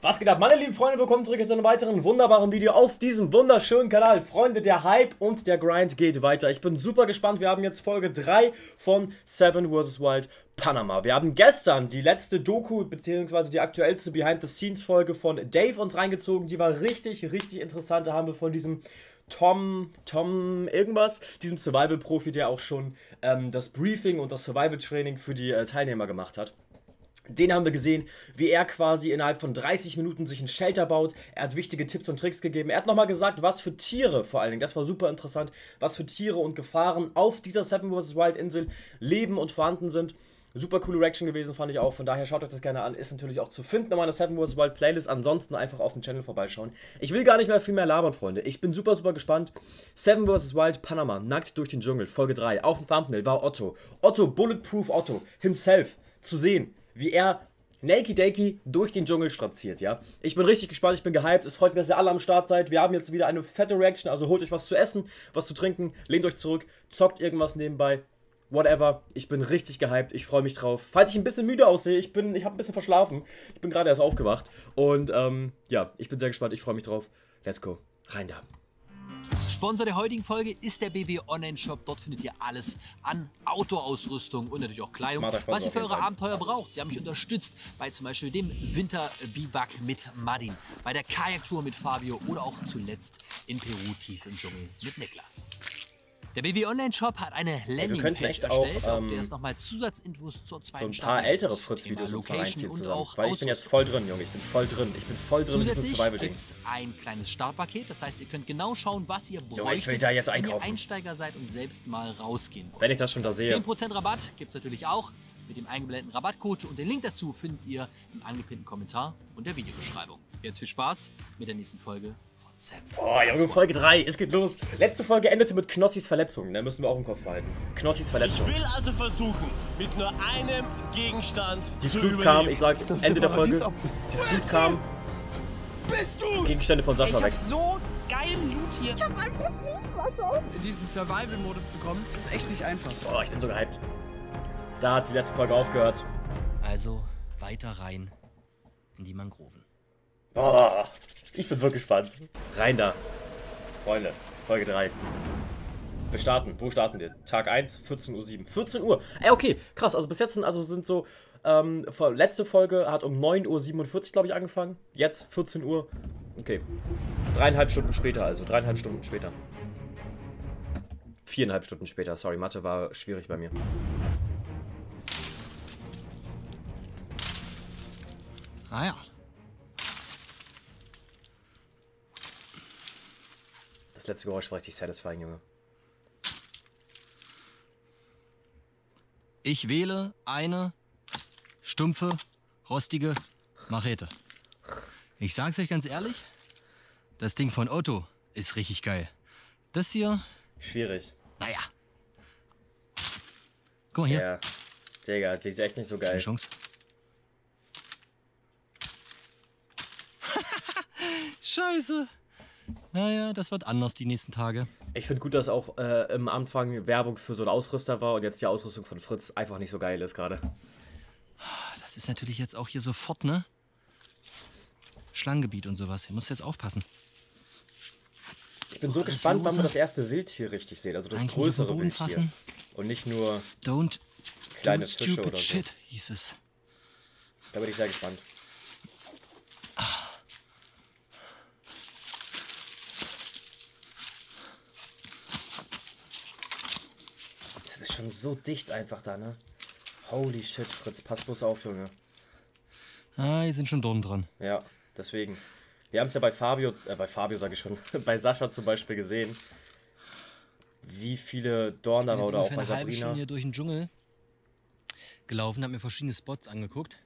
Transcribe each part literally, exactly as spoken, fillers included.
Was geht ab, meine lieben Freunde, willkommen zurück zu einem weiteren wunderbaren Video auf diesem wunderschönen Kanal. Freunde, der Hype und der Grind geht weiter. Ich bin super gespannt, wir haben jetzt Folge drei von Seven versus. Wild Panama. Wir haben gestern die letzte Doku, beziehungsweise die aktuellste Behind-the-Scenes-Folge von Dave uns reingezogen. Die war richtig, richtig interessant. Da haben wir von diesem Tom, Tom irgendwas, diesem Survival-Profi, der auch schon ähm, das Briefing und das Survival-Training für die äh, Teilnehmer gemacht hat. Den haben wir gesehen, wie er quasi innerhalb von dreißig Minuten sich ein Shelter baut. Er hat wichtige Tipps und Tricks gegeben. Er hat nochmal gesagt, was für Tiere vor allen Dingen, das war super interessant, was für Tiere und Gefahren auf dieser Seven versus. Wild Insel leben und vorhanden sind. Super coole Reaction gewesen, fand ich auch. Von daher schaut euch das gerne an. Ist natürlich auch zu finden in meiner Seven versus. Wild Playlist. Ansonsten einfach auf dem Channel vorbeischauen. Ich will gar nicht mehr viel mehr labern, Freunde. Ich bin super, super gespannt. Seven versus. Wild Panama, nackt durch den Dschungel, Folge drei. Auf dem Thumbnail war Otto. Otto, Bulletproof Otto, himself, zu sehen, wie er Naked Dakey durch den Dschungel straziert, ja. Ich bin richtig gespannt, ich bin gehypt, es freut mich, dass ihr alle am Start seid. Wir haben jetzt wieder eine fette Reaction, also holt euch was zu essen, was zu trinken, lehnt euch zurück, zockt irgendwas nebenbei, whatever. Ich bin richtig gehypt, ich freue mich drauf. Falls ich ein bisschen müde aussehe, ich bin, ich habe ein bisschen verschlafen. Ich bin gerade erst aufgewacht und ähm, ja, ich bin sehr gespannt, ich freue mich drauf. Let's go, rein da. Sponsor der heutigen Folge ist der B W Online Shop. Dort findet ihr alles an Outdoor-Ausrüstung und natürlich auch Kleidung, was ihr für eure Abenteuer braucht. Sie haben mich unterstützt bei zum Beispiel dem Winter-Biwak mit Martin, bei der Kajaktour mit Fabio oder auch zuletzt in Peru tief im Dschungel mit Niklas. Der B W Online Shop hat eine Landingpage erstellt, auch, ähm, auf der es nochmal Zusatzinfos zur zweiten Staffel so ein paar ältere Fritz-Videos uns mal reinziehen zusammen, auch weil ich bin jetzt voll drin, Junge, ich bin voll drin, ich bin voll drin. Zusätzlich gibt es ein kleines Startpaket, das heißt, ihr könnt genau schauen, was ihr bräuchtet, Junge, ich will da jetzt wenn einkaufen. ihr Einsteiger seid und selbst mal rausgehen wollt. Wenn ich das schon da sehe. zehn Prozent Rabatt gibt es natürlich auch mit dem eingeblendeten Rabattcode und den Link dazu findet ihr im angepinnten Kommentar und der Videobeschreibung. Jetzt viel Spaß mit der nächsten Folge. Boah, Junge, Folge drei, es geht los. Letzte Folge endete mit Knossis Verletzung, da müssen wir auch im Kopf behalten. Knossis Verletzung. Ich will also versuchen, mit nur einem Gegenstand Die zu Flut überleben. kam, ich sag Ende der Folge. Die Flut kam. Bist du? Gegenstände von Sascha ich weg. Hab so geilen Loot hier. Ich hab einfach Süßwasser. In diesen Survival-Modus zu kommen, das ist echt nicht einfach. Boah, ich bin so gehypt. Da hat die letzte Folge aufgehört. Also weiter rein in die Mangroven. Boah, ich bin so gespannt. Rein da. Freunde, Folge drei. Wir starten. Wo starten wir? Tag eins, vierzehn Uhr sieben. vierzehn Uhr. Ey, okay, krass. Also bis jetzt sind, also sind so, ähm, letzte Folge hat um neun Uhr siebenundvierzig, glaube ich, angefangen. Jetzt vierzehn Uhr. Okay. Dreieinhalb Stunden später, also dreieinhalb Stunden später. Viereinhalb Stunden später. Sorry, Mathe war schwierig bei mir. Ah ja. Das letzte Geräusch war richtig satisfying, Junge. Ich wähle eine stumpfe, rostige Machete. Ich sag's euch ganz ehrlich, das Ding von Otto ist richtig geil. Das hier... Schwierig. Naja. Guck mal hier. Ja, Digga, die ist echt nicht so geil. Keine Chance. Scheiße. Naja, das wird anders die nächsten Tage. Ich finde gut, dass auch äh, im Anfang Werbung für so einen Ausrüster war und jetzt die Ausrüstung von Fritz einfach nicht so geil ist gerade. Das ist natürlich jetzt auch hier sofort, ne? Schlangengebiet und sowas. Ihr müsst jetzt aufpassen. Ich bin so gespannt, wann wir das erste Wildtier richtig sehen, also das Eigentlich größere auf den Boden Wildtier. fassen. Und nicht nur Don't, kleine don't Fische stupid oder so. shit, hieß es. Da bin ich sehr gespannt. Das ist schon so dicht einfach da, ne? Holy shit, Fritz, pass bloß auf, Junge. Ah, hier sind schon Dornen dran. Ja, deswegen. Wir haben es ja bei Fabio, äh, bei Fabio sage ich schon, bei Sascha zum Beispiel gesehen, wie viele Dornen da war oder auch bei Ich bin eine halbe Sabrina. Stunde hier durch den Dschungel gelaufen, habe mir verschiedene Spots angeguckt.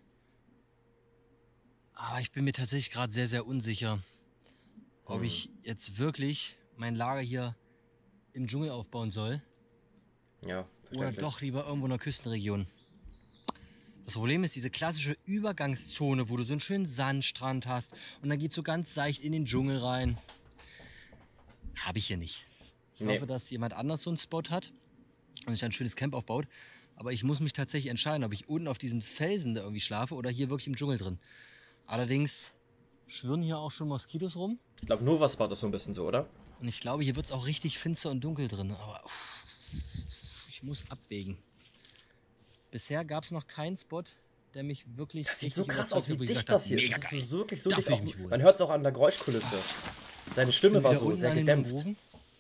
Aber ich bin mir tatsächlich gerade sehr, sehr unsicher, ob Hm. ich jetzt wirklich mein Lager hier im Dschungel aufbauen soll. Ja, Oder verständlich. doch lieber irgendwo in der Küstenregion. Das Problem ist diese klassische Übergangszone, wo du so einen schönen Sandstrand hast und dann geht so ganz seicht in den Dschungel rein. Habe ich hier nicht. Ich Nee. hoffe, dass jemand anders so einen Spot hat und sich ein schönes Camp aufbaut. Aber ich muss mich tatsächlich entscheiden, ob ich unten auf diesen Felsen da irgendwie schlafe oder hier wirklich im Dschungel drin. Allerdings schwirren hier auch schon Moskitos rum. Ich glaube, Novaspot ist so ein bisschen so, oder? Und ich glaube, hier wird es auch richtig finster und dunkel drin. Aber uff, ich muss abwägen. Bisher gab es noch keinen Spot, der mich wirklich... Das sieht so richtig krass aus, wie überzeugt hat, wo ich dicht gesagt das hier habe, ist. mega Das geil. ist wirklich so Da dicht. fühl Auch, ich mich wohl. man hört es auch an der Geräuschkulisse. Seine Stimme Bin war wieder so unten sehr an den gedämpft. Mangroven.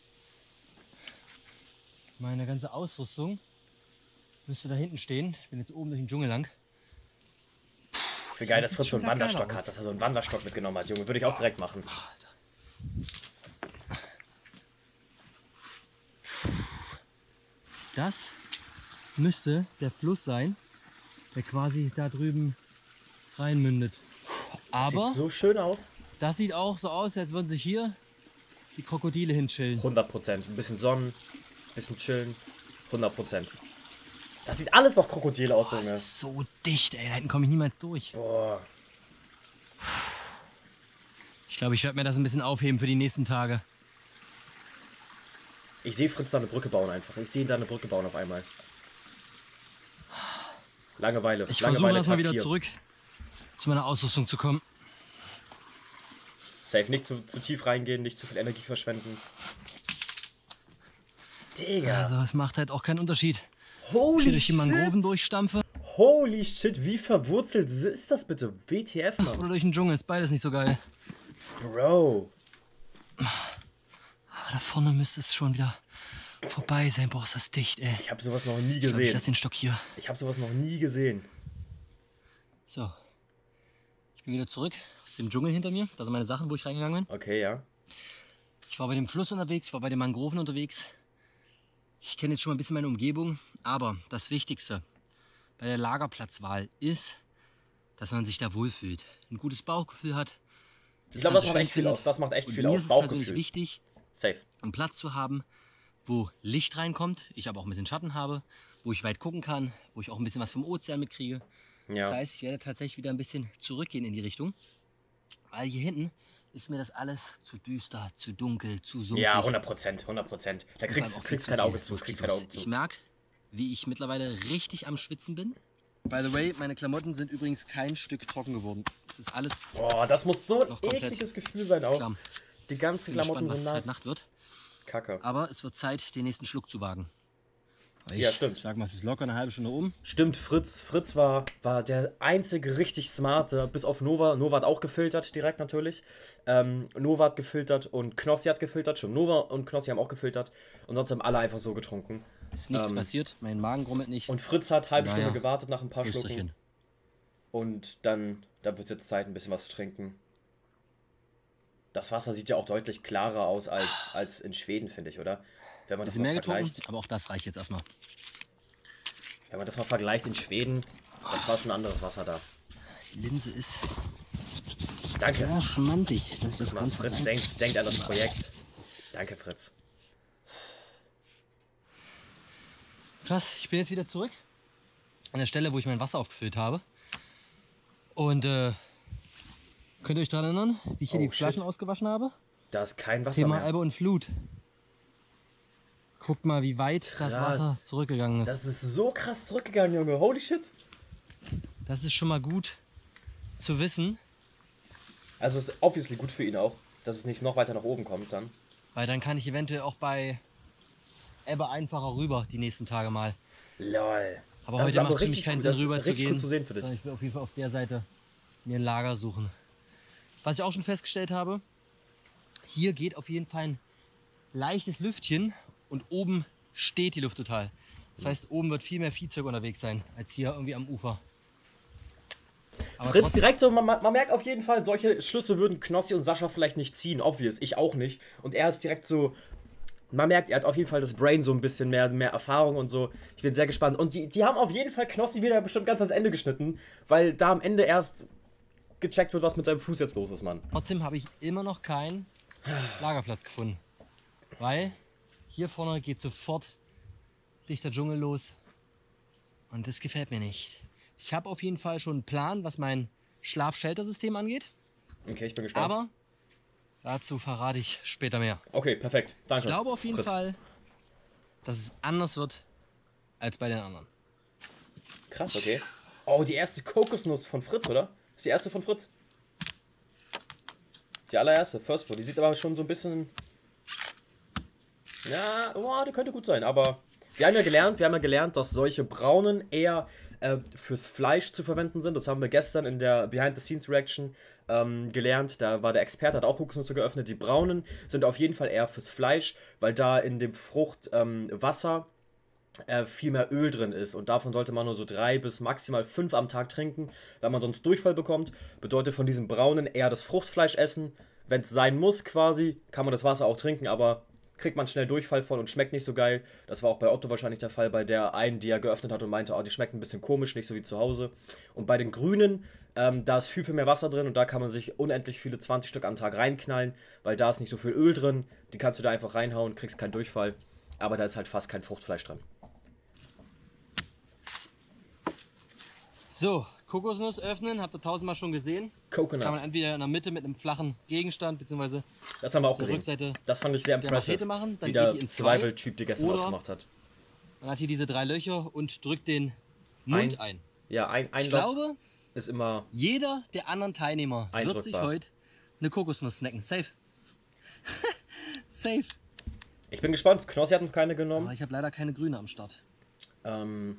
Meine ganze Ausrüstung müsste da hinten stehen. Ich bin jetzt oben durch den Dschungel lang. Wie geil, Das dass sieht Fritz so einen schon wieder geil Wanderstock aus. hat, dass er so einen Wanderstock mitgenommen hat, Junge. Würde ich auch direkt machen. Das müsste der Fluss sein, der quasi da drüben reinmündet. Aber Sieht so schön aus. das sieht auch so aus, als würden sich hier die Krokodile hinchillen. hundert Prozent. Ein bisschen Sonnen, ein bisschen chillen. hundert Prozent. Das sieht alles noch Krokodil aus, Boah, das Junge. ist so dicht, ey. Da hinten komme ich niemals durch. Boah. Ich glaube, ich werde mir das ein bisschen aufheben für die nächsten Tage. Ich sehe Fritz da eine Brücke bauen einfach. Ich sehe ihn da eine Brücke bauen auf einmal. Langeweile. Ich Langeweile versuche erstmal Tag wieder vier. zurück zu meiner Ausrüstung zu kommen. Safe, nicht zu, zu tief reingehen, nicht zu viel Energie verschwenden. Digga. Also es macht halt auch keinen Unterschied. Ob ich Holy hier durch die shit. Mangroven durchstampfe Holy shit, wie verwurzelt ist das bitte? W T F, Mann. oder durch den Dschungel, ist beides nicht so geil. Bro. Aber da vorne müsste es schon wieder vorbei sein. Boah, ist das dicht, ey. Ich habe sowas noch nie Ich glaube, ich gesehen. lasse den Stock hier. Ich habe sowas noch nie gesehen. So. Ich bin wieder zurück aus dem Dschungel hinter mir. Da sind meine Sachen, wo ich reingegangen bin. Okay, ja. Ich war bei dem Fluss unterwegs, ich war bei den Mangroven unterwegs. Ich kenne jetzt schon mal ein bisschen meine Umgebung. Aber das Wichtigste bei der Lagerplatzwahl ist, dass man sich da wohlfühlt. Ein gutes Bauchgefühl hat. Ich glaube, das Ganze macht schön echt viel findet. aus. Das macht echt Und viel mir aus. ist es persönlich Bauchgefühl. wichtig, Safe. einen Platz zu haben, wo Licht reinkommt, ich aber auch ein bisschen Schatten habe, wo ich weit gucken kann, wo ich auch ein bisschen was vom Ozean mitkriege. Ja. Das heißt, ich werde tatsächlich wieder ein bisschen zurückgehen in die Richtung, weil hier hinten ist mir das alles zu düster, zu dunkel, zu sumpfig. Ja, hundert Prozent, hundert Prozent. Da Und vor allem kriegst auch du kriegst viel kein zu Auge viel zu, kriegst kein Moskitos. Auge Ich zu. merke, wie ich mittlerweile richtig am Schwitzen bin. By the way, meine Klamotten sind übrigens kein Stück trocken geworden. Es ist alles Boah, das muss so ein Noch komplett ekliges Gefühl sein auch. klamm. Die ganzen Ich bin Klamotten gespannt, was sind es heute nass. Nacht wird. Kacke. Aber es wird Zeit, den nächsten Schluck zu wagen. Weil Ja, ich stimmt. Sag mal, es ist locker eine halbe Stunde oben. Stimmt, Fritz, Fritz war, war der einzige richtig smarte, bis auf Nova. Nova hat auch gefiltert, direkt natürlich. Ähm, Nova hat gefiltert und Knossi hat gefiltert. Schon Nova und Knossi haben auch gefiltert. Und sonst haben alle einfach so getrunken. Ist nichts Ähm, passiert, mein Magen grummelt nicht. Und Fritz hat halbe Naja. Stunde gewartet nach ein paar Schlucken. Prösterchen. Und dann, dann wird es jetzt Zeit, ein bisschen was zu trinken. Das Wasser sieht ja auch deutlich klarer aus als, als in Schweden, finde ich, oder? Wenn man das Bisschen mal mehr getrunken, vergleicht. aber auch das reicht jetzt erstmal. Wenn man das mal vergleicht in Schweden, das war schon anderes Wasser da. Die Linse ist Danke. sehr schmantig. Soll ich das Mann, ganz Fritz kurz denkt, denkt an das Projekt. Danke, Fritz. Krass, ich bin jetzt wieder zurück an der Stelle, wo ich mein Wasser aufgefüllt habe. Und äh, könnt ihr euch daran erinnern, wie ich hier Oh, die Flaschen shit. ausgewaschen habe? Da ist kein Wasser Thema mehr. Ebbe und Flut. Guckt mal, wie weit das Krass. Wasser zurückgegangen ist. Das ist so krass zurückgegangen, Junge. Holy shit. Das ist schon mal gut zu wissen, Also es ist obviously gut für ihn auch, dass es nicht noch weiter nach oben kommt dann. weil dann kann ich eventuell auch bei Ebbe einfacher rüber die nächsten Tage mal. Lol. Aber Das ist heute aber macht es für mich richtig keinen gut. Sinn, Das ist rüber zu richtig gehen. gut zu sehen für dich. sondern Ich will auf jeden Fall auf der Seite mir ein Lager suchen. Was ich auch schon festgestellt habe, hier geht auf jeden Fall ein leichtes Lüftchen und oben steht die Luft total. Das heißt, oben wird viel mehr Viehzeug unterwegs sein, als hier irgendwie am Ufer. Aber Fritz trotzdem- direkt so, man, man merkt auf jeden Fall, solche Schlüsse würden Knossi und Sascha vielleicht nicht ziehen, obvious, ich auch nicht. Und er ist direkt so, man merkt, er hat auf jeden Fall das Brain so ein bisschen mehr, mehr Erfahrung und so. Ich bin sehr gespannt. Und die, die haben auf jeden Fall Knossi wieder bestimmt ganz ans Ende geschnitten, weil da am Ende erst gecheckt wird, was mit seinem Fuß jetzt los ist, Mann. Trotzdem habe ich immer noch keinen Lagerplatz gefunden. Weil hier vorne geht sofort dichter Dschungel los. Und das gefällt mir nicht. Ich habe auf jeden Fall schon einen Plan, was mein Schlaf-Shelter-System angeht. Okay, ich bin gespannt. Aber dazu verrate ich später mehr. Okay, perfekt. Danke. Ich glaube auf jeden Fritz. Fall, dass es anders wird als bei den anderen. Krass, okay. Oh, die erste Kokosnuss von Fritz, oder? Ist die erste von Fritz? Die allererste, First Floor. Die sieht aber schon so ein bisschen... Ja, oh, die könnte gut sein, aber... Wir haben ja gelernt, wir haben ja gelernt, dass solche braunen eher äh, fürs Fleisch zu verwenden sind. Das haben wir gestern in der Behind-the-Scenes-Reaction ähm, gelernt. Da war der Experte, hat auch Kokosnüsse geöffnet. Die braunen sind auf jeden Fall eher fürs Fleisch, weil da in dem Fruchtwasser ähm, äh, viel mehr Öl drin ist. Und davon sollte man nur so drei bis maximal fünf am Tag trinken, weil man sonst Durchfall bekommt. Bedeutet von diesem braunen eher das Fruchtfleisch essen. Wenn es sein muss quasi, kann man das Wasser auch trinken, aber... kriegt man schnell Durchfall von und schmeckt nicht so geil. Das war auch bei Otto wahrscheinlich der Fall, bei der einen, die er geöffnet hat und meinte, oh, die schmeckt ein bisschen komisch, nicht so wie zu Hause. Und bei den Grünen, ähm, da ist viel, viel mehr Wasser drin und da kann man sich unendlich viele zwanzig Stück am Tag reinknallen, weil da ist nicht so viel Öl drin. Die kannst du da einfach reinhauen, kriegst keinen Durchfall. Aber da ist halt fast kein Fruchtfleisch drin. So, Kokosnuss öffnen, habt ihr tausendmal schon gesehen. Coconut. Kann man entweder in der Mitte mit einem flachen Gegenstand, beziehungsweise das haben wir auch der gesehen. Rückseite das fand ich sehr der impressive. Machete machen, dann wie geht der die in zwei. Survival-Typ, die gestern Oder auch gemacht hat. Man hat hier diese drei Löcher und drückt den Mund Ein- ein. Ja, ein, ein Ich Loch glaube, ist immer... jeder der anderen Teilnehmer wird sich Eindrückbar. heute eine Kokosnuss snacken. Safe. Safe. Ich bin gespannt. Knossi hat noch keine genommen. Aber ich habe leider keine Grüne am Start. Ähm,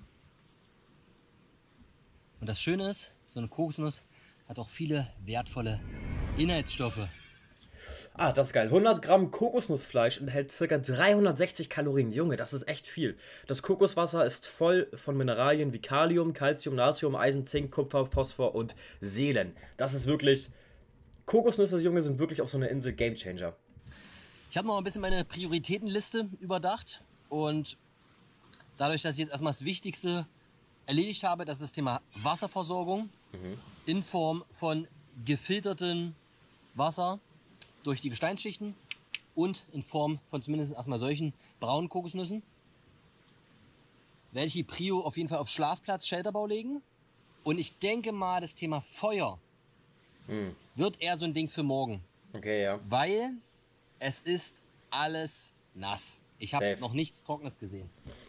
Und das Schöne ist, so eine Kokosnuss hat auch viele wertvolle Inhaltsstoffe. Ah, das ist geil. hundert Gramm Kokosnussfleisch enthält ca. dreihundertsechzig Kalorien. Junge, das ist echt viel. Das Kokoswasser ist voll von Mineralien wie Kalium, Calcium, Natrium, Eisen, Zink, Kupfer, Phosphor und Selen. Das ist wirklich... Kokosnüsse, Junge, sind wirklich auf so einer Insel Gamechanger. Ich habe noch ein bisschen meine Prioritätenliste überdacht und dadurch, dass ich jetzt erstmal das Wichtigste erledigt habe, das ist das Thema Wasserversorgung in Form von gefiltertem Wasser durch die Gesteinsschichten und in Form von zumindest erstmal solchen braunen Kokosnüssen, werde ich die Prio auf jeden Fall auf Schlafplatz, Shelterbau legen. Und ich denke mal, das Thema Feuer Hm. wird eher so ein Ding für morgen, Okay, ja. weil es ist alles nass. Ich habe Safe. noch nichts Trockenes gesehen.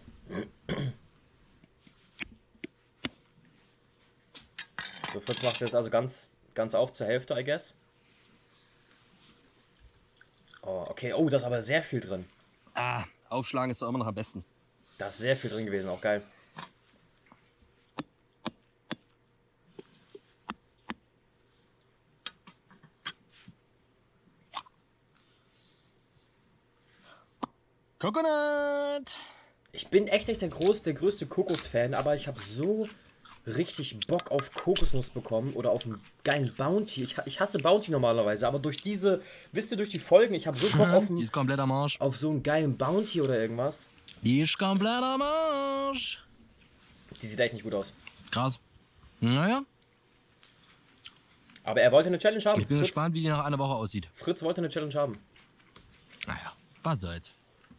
So, Fritz macht jetzt also ganz, ganz auf zur Hälfte, I guess. Oh, okay. Oh, da ist aber sehr viel drin. Ah, aufschlagen ist doch immer noch am besten. Da ist sehr viel drin gewesen, auch geil. Coconut! Ich bin echt nicht der, groß, der größte Kokos-Fan, aber ich habe so richtig Bock auf Kokosnuss bekommen oder auf einen geilen Bounty. Ich, ich hasse Bounty normalerweise, aber durch diese, wisst ihr, durch die Folgen, ich habe so Bock auf, Die einen, ist komplett am Arsch. auf so einen geilen Bounty oder irgendwas. Die ist komplett am Arsch. Die sieht echt nicht gut aus. Krass. Naja, Aber er wollte eine Challenge haben. ich bin Fritz, gespannt, wie die nach einer Woche aussieht. Fritz wollte eine Challenge haben. Naja, was soll's.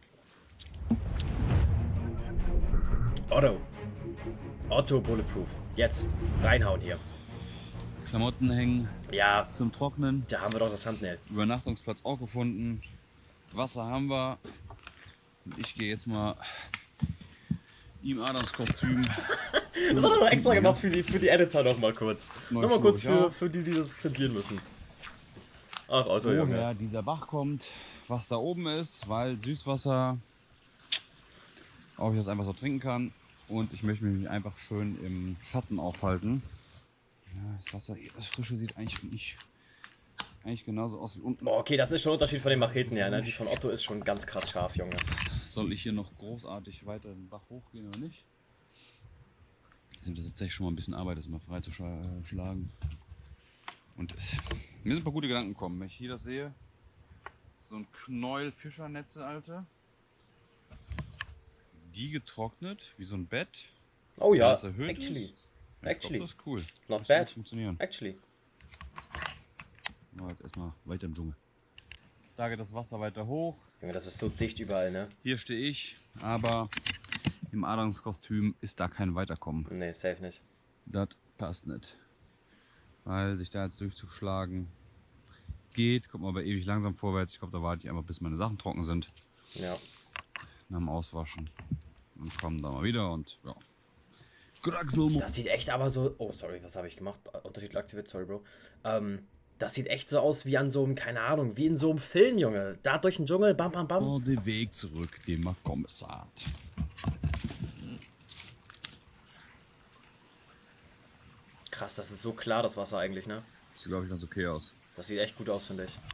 Otto. Otto Bulletproof. Jetzt. Reinhauen hier. Klamotten hängen Ja, zum Trocknen. da haben wir doch das Thumbnail. Übernachtungsplatz auch gefunden. Wasser haben wir. Und ich gehe jetzt mal im Adams-Kostüm. Das hat er noch extra gemacht für die, für die Editor noch mal kurz. Neues Noch mal kurz Logo, für, ja. für die, die das zensieren müssen. Ach, Otto, Woher Junge. dieser Bach kommt, was da oben ist, weil Süßwasser, ob ich das einfach so trinken kann. Und ich möchte mich einfach schön im Schatten aufhalten. Ja, das Wasser, das Frische sieht eigentlich nicht, eigentlich genauso aus wie unten. Oh, okay, das ist schon ein Unterschied von den Macheten her, ne? Die von Otto ist schon ganz krass scharf, Junge. Soll ich hier noch großartig weiter den Bach hochgehen oder nicht? Das ist tatsächlich schon mal ein bisschen Arbeit, das mal freizuschlagen. Und es, mir sind ein paar gute Gedanken gekommen. Wenn ich hier das sehe, so ein Knäuel Fischernetze, Alter. Die getrocknet, wie so ein Bett. Oh ja, das erhöht actually. ist. Ja, ich Actually. glaub, das ist cool. Not das bad. wird funktionieren. Actually. Machen wir jetzt erstmal weiter im Dschungel. Da geht das Wasser weiter hoch. Junge, das ist so dicht überall, ne? Hier stehe ich, aber im Adamskostüm ist da kein Weiterkommen. Nee, safe nicht. Das passt nicht. Weil sich da jetzt durchzuschlagen geht, kommt man aber ewig langsam vorwärts. Ich glaube, da warte ich einfach, bis meine Sachen trocken sind. Ja. Nach dem Auswaschen. Und kommen da mal wieder und ja. Graxelmo. Das sieht echt aber so... Oh, sorry, was habe ich gemacht? Untertitel aktiviert, sorry, Bro. Ähm, Das sieht echt so aus wie an so einem, keine Ahnung, wie in so einem Film, Junge. Da durch den Dschungel, bam, bam, bam. Oh, den Weg zurück, den man Kommissar hat. Krass, das ist so klar, das Wasser eigentlich, ne? Sieht, glaube ich, ganz okay aus. Das sieht echt gut aus, finde ich.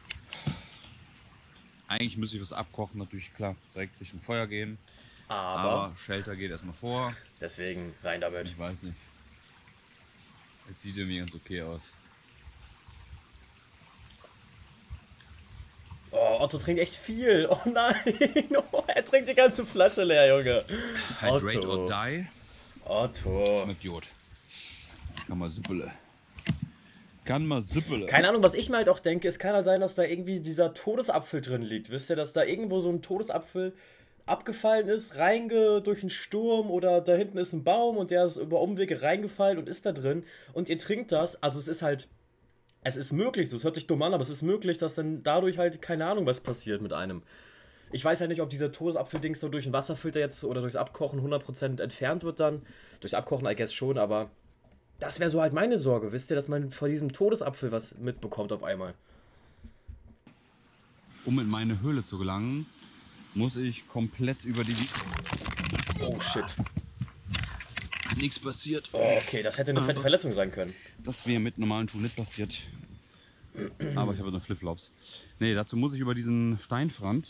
Eigentlich müsste ich was abkochen, natürlich klar, direkt Richtung Feuer gehen. Aber, Aber Shelter geht erstmal vor. Deswegen rein damit. Ich weiß nicht. Jetzt sieht er mir ganz okay aus. Oh, Otto trinkt echt viel. Oh nein. Oh, er trinkt die ganze Flasche leer, Junge. Hydrate Otto. or die. Otto. Mit Jod. Kann mal Süppele. Kann mal Süppele. Keine Ahnung, was ich mir halt auch denke, es kann halt sein, dass da irgendwie dieser Todesapfel drin liegt. Wisst ihr, dass da irgendwo so ein Todesapfel abgefallen ist, reinge durch einen Sturm oder da hinten ist ein Baum und der ist über Umwege reingefallen und ist da drin und ihr trinkt das. Also es ist halt, es ist möglich, so, es hört sich dumm an, aber es ist möglich, dass dann dadurch halt, keine Ahnung, was passiert mit einem. Ich weiß halt nicht, ob dieser Todesapfel-Dings so durch den Wasserfilter jetzt oder durchs Abkochen hundert Prozent entfernt wird dann. Durchs Abkochen, I guess schon, aber das wäre so halt meine Sorge, wisst ihr, dass man von diesem Todesapfel was mitbekommt auf einmal. Um in meine Höhle zu gelangen, muss ich komplett über die... Oh shit. Nichts passiert. Oh, okay, das hätte eine fette Verletzung sein können. Das wäre mit normalen Schuhen nicht passiert. Aber ich habe noch Flipflops. Nee, dazu muss ich über diesen Steinstrand.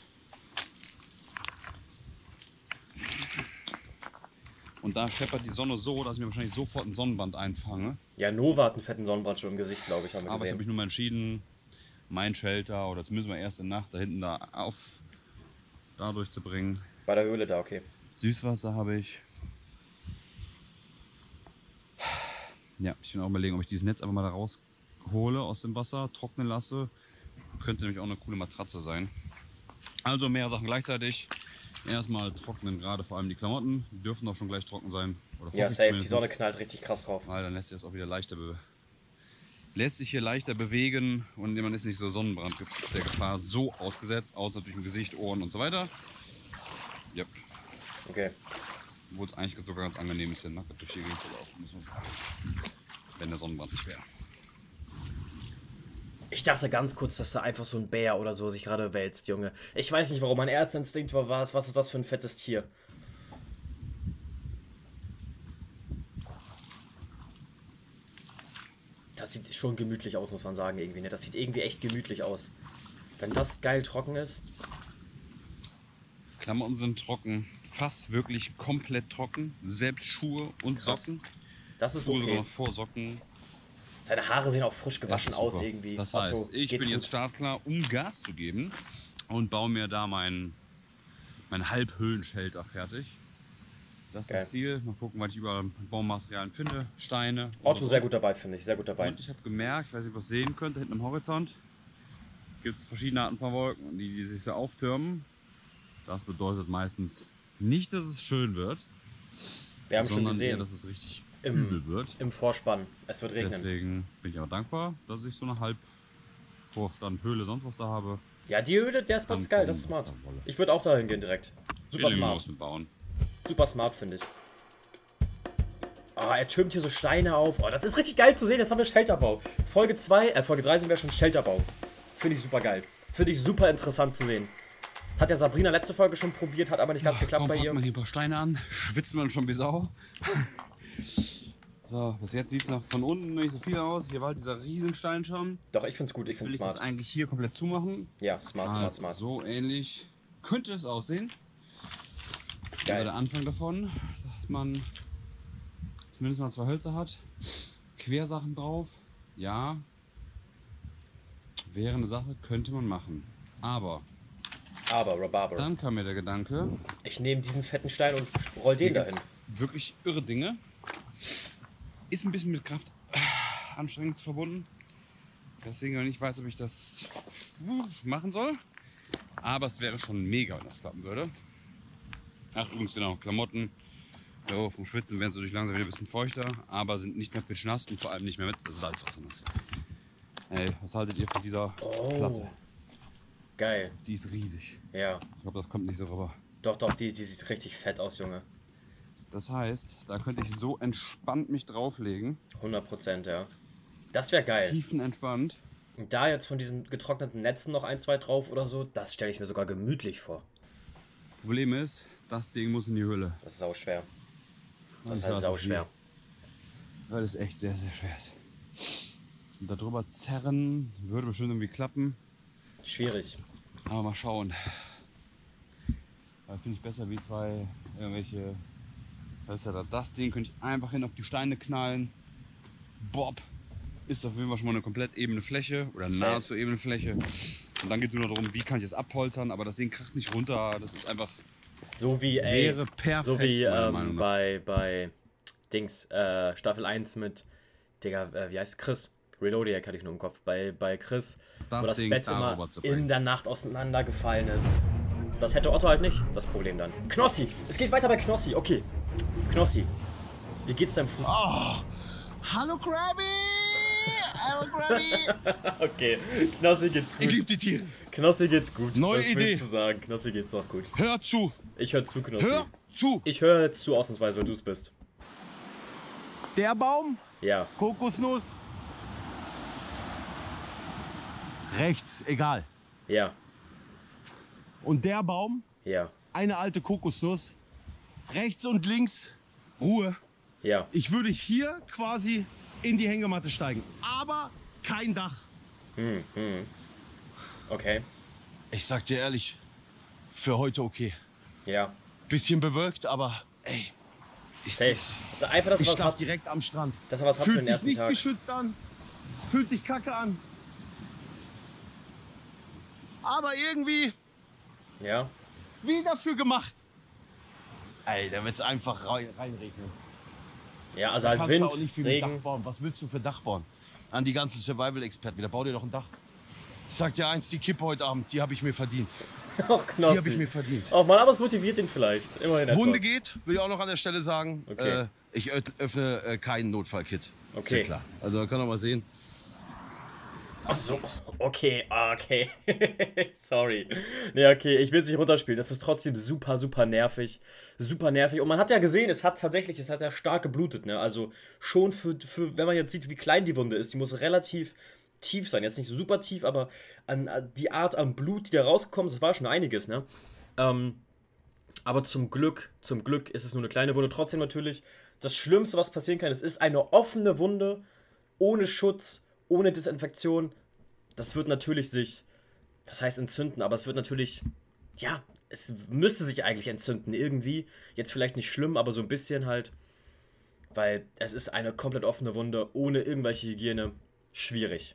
Und da scheppert die Sonne so, dass ich mir wahrscheinlich sofort einen Sonnenbrand einfange. Ja, Nova hat einen fetten Sonnenbrand schon im Gesicht, glaube ich, haben wir Aber ich habe gesehen. mich nun mal entschieden, mein Shelter oder zumindest mal erste Nacht da hinten da auf da durchzubringen. Bei der Höhle da, okay. Süßwasser habe ich. Ja, ich bin auch überlegen, ob ich dieses Netz einfach mal da raushole aus dem Wasser, trocknen lasse. Könnte nämlich auch eine coole Matratze sein. Also mehrere Sachen gleichzeitig. Erstmal trocknen, gerade vor allem die Klamotten. Die dürfen auch schon gleich trocken sein. Oder Ja, hoffe ich safe, die zumindest. Sonne knallt richtig krass drauf. Weil dann lässt sich das auch wieder leichter be lässt sich hier leichter bewegen und man ist nicht so Sonnenbrand der Gefahr so ausgesetzt, außer natürlich im Gesicht, Ohren und so weiter. Ja. Okay. Wo es eigentlich sogar ganz angenehm ist, hier nackt durch die Gegend zu laufen, muss man sagen. Wenn der Sonnenbrand nicht wäre. Ich dachte ganz kurz, dass da einfach so ein Bär oder so sich gerade wälzt, Junge. Ich weiß nicht, warum. Mein erster Instinkt war, was, was ist das für ein fettes Tier? Das sieht schon gemütlich aus, muss man sagen, irgendwie. Ne? Das sieht irgendwie echt gemütlich aus. Wenn das geil trocken ist. Klamotten sind trocken. Fast wirklich komplett trocken. Selbst Schuhe und Krass. Socken. Das ist Schuhe sogar okay. noch vor Socken. Seine Haare sehen auch frisch Das gewaschen ist aus super. irgendwie. Das heißt, Otto, ich geht's bin jetzt gut? startklar, um Gas zu geben. Und baue mir da mein, mein Halbhöhlenschelter fertig. Das ist Geil. das Ziel. Mal gucken, was ich überall Baumaterialien finde. Steine. Otto und- sehr gut dabei, finde ich. Sehr gut dabei. Und ich habe gemerkt, ich weiß nicht, ob ihr es sehen könnt, da hinten am Horizont gibt es verschiedene Arten von Wolken, die, die sich so auftürmen. Das bedeutet meistens nicht, dass es schön wird, Wir haben schon sondern eher, gesehen dass es richtig Im- übel wird. im Vorspann. Es wird regnen. Deswegen bin ich aber dankbar, dass ich so eine halb Vorstand, Höhle, sonst was da habe. Ja, die Höhle, der Spot ist geil. Das ist Kann kommen, smart. was da wolle. Ich würde auch dahin gehen direkt. Super Will smart. irgendwas mit bauen. Super smart, finde ich. Ah, er türmt hier so Steine auf. Oh, das ist richtig geil zu sehen. Jetzt haben wir Shelterbau. Folge zwei, äh, Folge drei sind wir schon Shelterbau. Finde ich super geil. Finde ich super interessant zu sehen. Hat ja Sabrina letzte Folge schon probiert, hat aber nicht ganz Ach, geklappt komm, bei packt ihr. man hier ein paar Steine an, schwitzt man schon wie Sau. So, bis jetzt sieht es noch von unten nicht so viel aus. Hier war halt dieser Riesenstein schon. Doch, ich finde es gut. Ich Will finde es ich das smart. eigentlich hier komplett zumachen. Ja, smart, Also smart, smart. So ähnlich könnte es aussehen. Geil. Aber der Anfang davon, dass man zumindest mal zwei Hölzer hat. Quersachen drauf. Ja. Wäre eine Sache, könnte man machen. Aber Aber, Rhabarber. dann kam mir der Gedanke, Ich nehme diesen fetten Stein und roll den hier dahin. gibt's wirklich irre Dinge. Ist ein bisschen mit Kraft äh, anstrengend verbunden. Deswegen noch nicht weiß, ob ich das äh, machen soll. Aber es wäre schon mega, wenn das klappen würde. Ach, übrigens genau, Klamotten. So, vom Schwitzen werden sie durch langsam wieder ein bisschen feuchter, aber sind nicht mehr pitschnass und vor allem nicht mehr mit Salzwasser nass. Ey, was haltet ihr von dieser Oh, Platte? geil. Die ist riesig. Ja. Ich glaube, das kommt nicht so rüber. Doch, doch, die, die sieht richtig fett aus, Junge. Das heißt, da könnte ich so entspannt mich drauflegen. hundert Prozent, ja. Das wäre geil. Tiefenentspannt. Und da jetzt von diesen getrockneten Netzen noch ein, zwei drauf oder so, das stelle ich mir sogar gemütlich vor. Problem ist, das Ding muss in die Höhle. Das ist sau schwer. Das Und ist halt sau schwer. Weil es echt sehr, sehr schwer ist. Und darüber zerren würde bestimmt irgendwie klappen. Schwierig. Aber mal schauen. Finde ich besser wie zwei irgendwelche. Was ist ja das? Das Ding könnte ich einfach hin auf die Steine knallen. Bob. Ist auf jeden Fall schon mal eine komplett ebene Fläche oder nahezu ebene Fläche. Und dann geht es nur noch darum, wie kann ich es abholzern, aber das Ding kracht nicht runter. Das ist einfach. So wie, ey, wäre perfekt, so wie meiner ähm, Meinung nach. bei, bei Dings, äh, Staffel eins mit, Digga, äh, wie heißt Chris? Reloadiac hatte ich nur im Kopf. Bei, bei Chris, Das wo das Ding Bett darüber immer zu bringen. in der Nacht auseinandergefallen ist. Das hätte Otto halt nicht, das Problem dann. Knossi, es geht weiter bei Knossi, okay. Knossi, wie geht's deinem Fuß? Oh, hallo Krabby! Hallo Krabby! Okay, Knossi geht's Ich liebe gut. die Tiere. Knossi geht's gut. Neue Was Idee. willst du sagen? Knossi geht's noch gut. Hör zu! Ich höre zu, Knossi. Hör zu! Ich höre jetzt zu, ausnahmsweise, weil du es bist. Der Baum, Ja, Kokosnuss. Rechts, egal. ja, Und der Baum, ja, eine alte Kokosnuss. Rechts und links, Ruhe. ja. Ich würde hier quasi in die Hängematte steigen. Aber kein Dach. Hm, hm. Okay, Ich sag dir ehrlich, für heute okay. ja. Bisschen bewölkt, aber ey. Ich, Safe. Einfach, dass er ich was schlaf hat, direkt am Strand. dass er was hat für Fühlt den sich ersten nicht Tag. geschützt an. Fühlt sich kacke an. Aber irgendwie Ja, wie dafür gemacht. Ey, da wird's einfach rein, reinregnen. ja, also Da halt kannst du auch Wind, nicht viel mit Dach Regen. bauen. Was willst du für Dach bauen? An die ganzen Survival-Experten wieder. Bau dir doch ein Dach. Ich sag dir eins, die Kippe heute Abend, die habe ich mir verdient. Ach, Die habe ich Knossi. mir verdient. Oh Mann, aber es motiviert ihn vielleicht. Immerhin etwas. Wunde geht, will ich auch noch an der Stelle sagen. Okay. Äh, ich ö- öffne äh, keinen Notfallkit. Okay. Ist ja klar. Also da kann man mal sehen. Ach so, okay, okay. Sorry. Nee, okay, ich will es nicht runterspielen. Das ist trotzdem super, super nervig. Super nervig. Und man hat ja gesehen, es hat tatsächlich, es hat ja stark geblutet, ne? Also schon für, für, wenn man jetzt sieht, wie klein die Wunde ist, die muss relativ tief sein. Jetzt nicht super tief, aber an, an die Art an Blut, die da rausgekommen ist, das war schon einiges, ne? Ähm, aber zum Glück, zum Glück ist es nur eine kleine Wunde. Trotzdem natürlich, das Schlimmste, was passieren kann, es ist eine offene Wunde, ohne Schutz, ohne Desinfektion. Das wird natürlich sich, das heißt entzünden, aber es wird natürlich, ja, es müsste sich eigentlich entzünden irgendwie. Jetzt vielleicht nicht schlimm, aber so ein bisschen halt, weil es ist eine komplett offene Wunde, ohne irgendwelche Hygiene. Schwierig.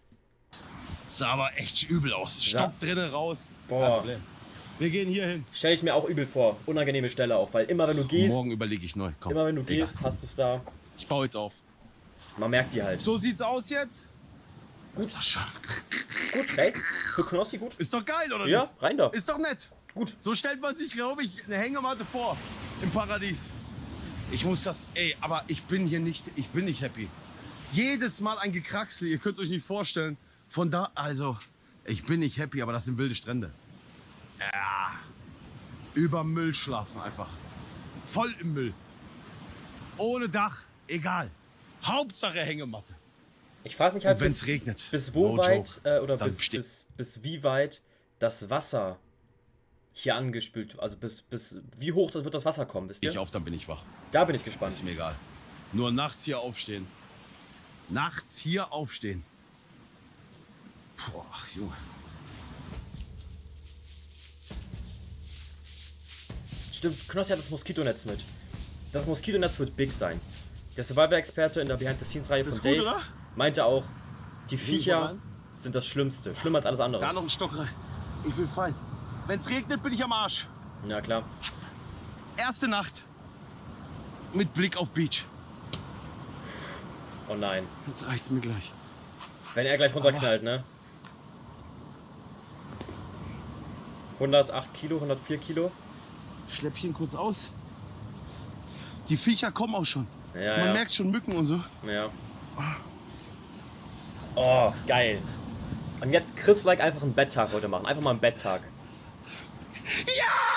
Sah aber echt übel aus. Stock drinnen raus. Kein Boah, Problem. Wir gehen hier hin. stelle ich mir auch übel vor. Unangenehme Stelle auch, weil immer wenn du gehst, Morgen überlege ich neu. Komm. immer wenn du Egal. gehst, hast du es da. Ich baue jetzt auf. Man merkt die halt. So sieht's aus jetzt. Gut. Ist doch, schon- Gut, hey, für Knossi gut. ist doch geil, oder Ja, nicht? rein da. Ist doch nett. Gut. So stellt man sich, glaube ich, eine Hängematte vor im Paradies. Ich muss das, ey, aber ich bin hier nicht, ich bin nicht happy. Jedes Mal ein Gekraxel, ihr könnt euch nicht vorstellen. Von da, also, ich bin nicht happy, aber das sind wilde Strände. Ja, über Müll schlafen einfach. Voll im Müll. Ohne Dach, egal. Hauptsache Hängematte. Ich frage mich halt, Und wenn bis, es regnet. bis wo no weit, joke, äh, oder dann bis, steht- bis, bis wie weit das Wasser hier angespült, also bis, bis wie hoch wird das Wasser kommen, wisst ihr? Ich auf, dann bin ich wach. Da bin ich gespannt. Ist mir egal. Nur nachts hier aufstehen. Nachts hier aufstehen. Boah, Junge. Stimmt, Knossi hat das Moskitonetz mit. Das Moskitonetz wird big sein. Der Survivor-Experte in der Behind-the-Scenes-Reihe von Ist gut, Dave oder? meinte auch, die mal Viecher rein. sind das Schlimmste. Schlimmer als alles andere. Da noch ein Stock rein. Ich bin fein. Wenn es regnet, bin ich am Arsch. Ja, klar. Erste Nacht. Mit Blick auf Beach. Oh nein. Jetzt reicht's mir gleich. Wenn er gleich runterknallt, ne? hundertacht Kilo, hundertvier Kilo. Schläppchen kurz aus. Die Viecher kommen auch schon. Ja, Man ja. merkt schon Mücken und so. Ja. Oh, geil. Und jetzt Chris-like einfach einen Betttag heute machen. Einfach mal einen Betttag. Ja!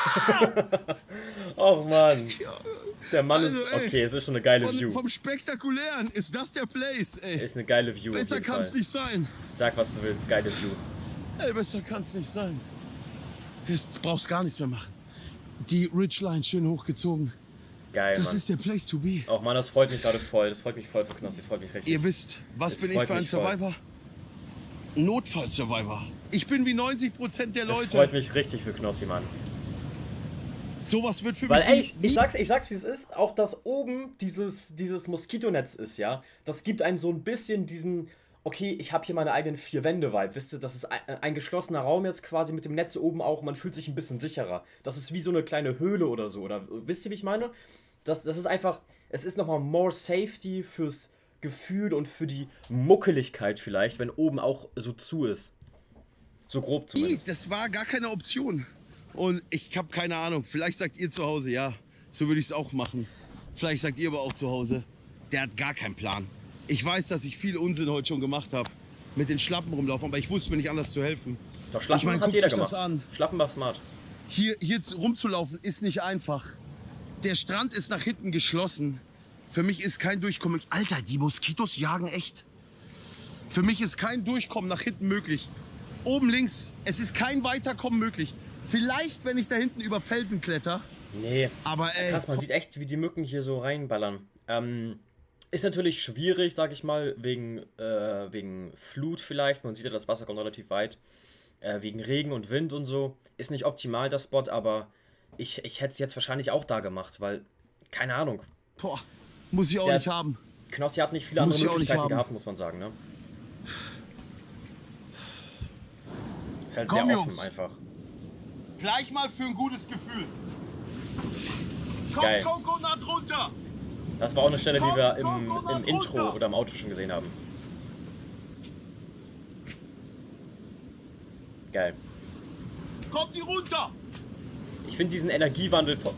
Och Mann. Der Mann Also, ist... ey, Okay, es ist schon eine geile Von, View. vom Spektakulären ist das der Place, ey. Ist eine geile View. Besser auf jeden kann es Fall. nicht sein. Sag, was du willst. Geile View. Ey, besser kann es nicht sein. Jetzt brauchst gar nichts mehr machen. Die Ridgeline schön hochgezogen. Geil, Das Mann. ist der Place to be. Auch Mann, das freut mich gerade voll. Das freut mich voll für Knossi. Das freut mich richtig. Ihr wisst, was Das bin ich freut für ein mich voll. Survivor? Notfall-Survivor. Ich bin wie neunzig Prozent der Das Leute. freut mich richtig für Knossi, Mann. Sowas wird für Weil, mich ey, nie- ich, ich sag's, ich sag's wie es ist, auch dass oben dieses, dieses Moskitonetz ist, ja, das gibt einen so ein bisschen diesen, okay, ich habe hier meine eigenen vier Wände-Vibe, wisst ihr, das ist ein, ein geschlossener Raum jetzt quasi mit dem Netz oben auch, man fühlt sich ein bisschen sicherer. Das ist wie so eine kleine Höhle oder so, oder wisst ihr, wie ich meine? Das, das ist einfach, es ist nochmal more safety fürs Gefühl und für die Muckeligkeit vielleicht, wenn oben auch so zu ist. So grob zumindest. Das war gar keine Option. Und ich habe keine Ahnung. Vielleicht sagt ihr zu Hause, ja, so würde ich es auch machen. Vielleicht sagt ihr aber auch zu Hause, der hat gar keinen Plan. Ich weiß, dass ich viel Unsinn heute schon gemacht habe. Mit den Schlappen rumlaufen, aber ich wusste mir nicht anders zu helfen. Doch, Schlappen Ich mein, hat guckt jeder euch das gemacht. an. Schlappen war smart. Hier, hier zu- rumzulaufen ist nicht einfach. Der Strand ist nach hinten geschlossen. Für mich ist kein Durchkommen. Alter, die Moskitos jagen echt. Für mich ist kein Durchkommen nach hinten möglich. Oben links, es ist kein Weiterkommen möglich. Vielleicht, wenn ich da hinten über Felsen kletter. Nee. Aber ey, Krass, man sieht echt, wie die Mücken hier so reinballern. Ähm, ist natürlich schwierig, sag ich mal, wegen, äh, wegen Flut vielleicht. Man sieht ja, das Wasser kommt relativ weit. Äh, wegen Regen und Wind und so. Ist nicht optimal, das Spot, aber ich, ich hätte es jetzt wahrscheinlich auch da gemacht, weil, keine Ahnung. boah, muss ich auch Der- nicht haben. Knossi hat nicht viele Muss andere ich auch nicht Möglichkeiten haben. gehabt, muss man sagen, ne? Ist halt Komm, sehr offen Jungs. einfach. Gleich mal für ein gutes Gefühl. Kommt Geil. Coconut runter. Das war auch eine Stelle, die wir im, Komm, komm, komm, im Intro runter. oder im Auto schon gesehen haben. Geil. Kommt die runter. Ich finde diesen Energiewandel von...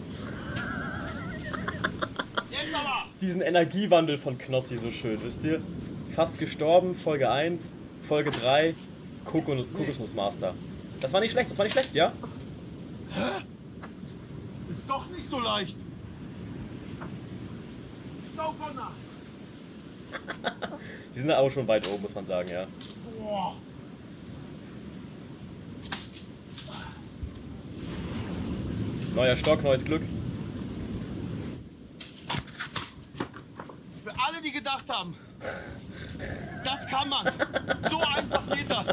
Jetzt aber. diesen Energiewandel von Knossi so schön, wisst ihr? Fast gestorben, Folge eins, Folge drei, Kokos Kokosnussmaster. Das war nicht schlecht, das war nicht schlecht, ja? Ist doch nicht so leicht. Coconut. Die sind auch schon weit oben, muss man sagen, ja. Boah. Neuer Stock, neues Glück. Für alle, die gedacht haben, das kann man. So einfach geht das.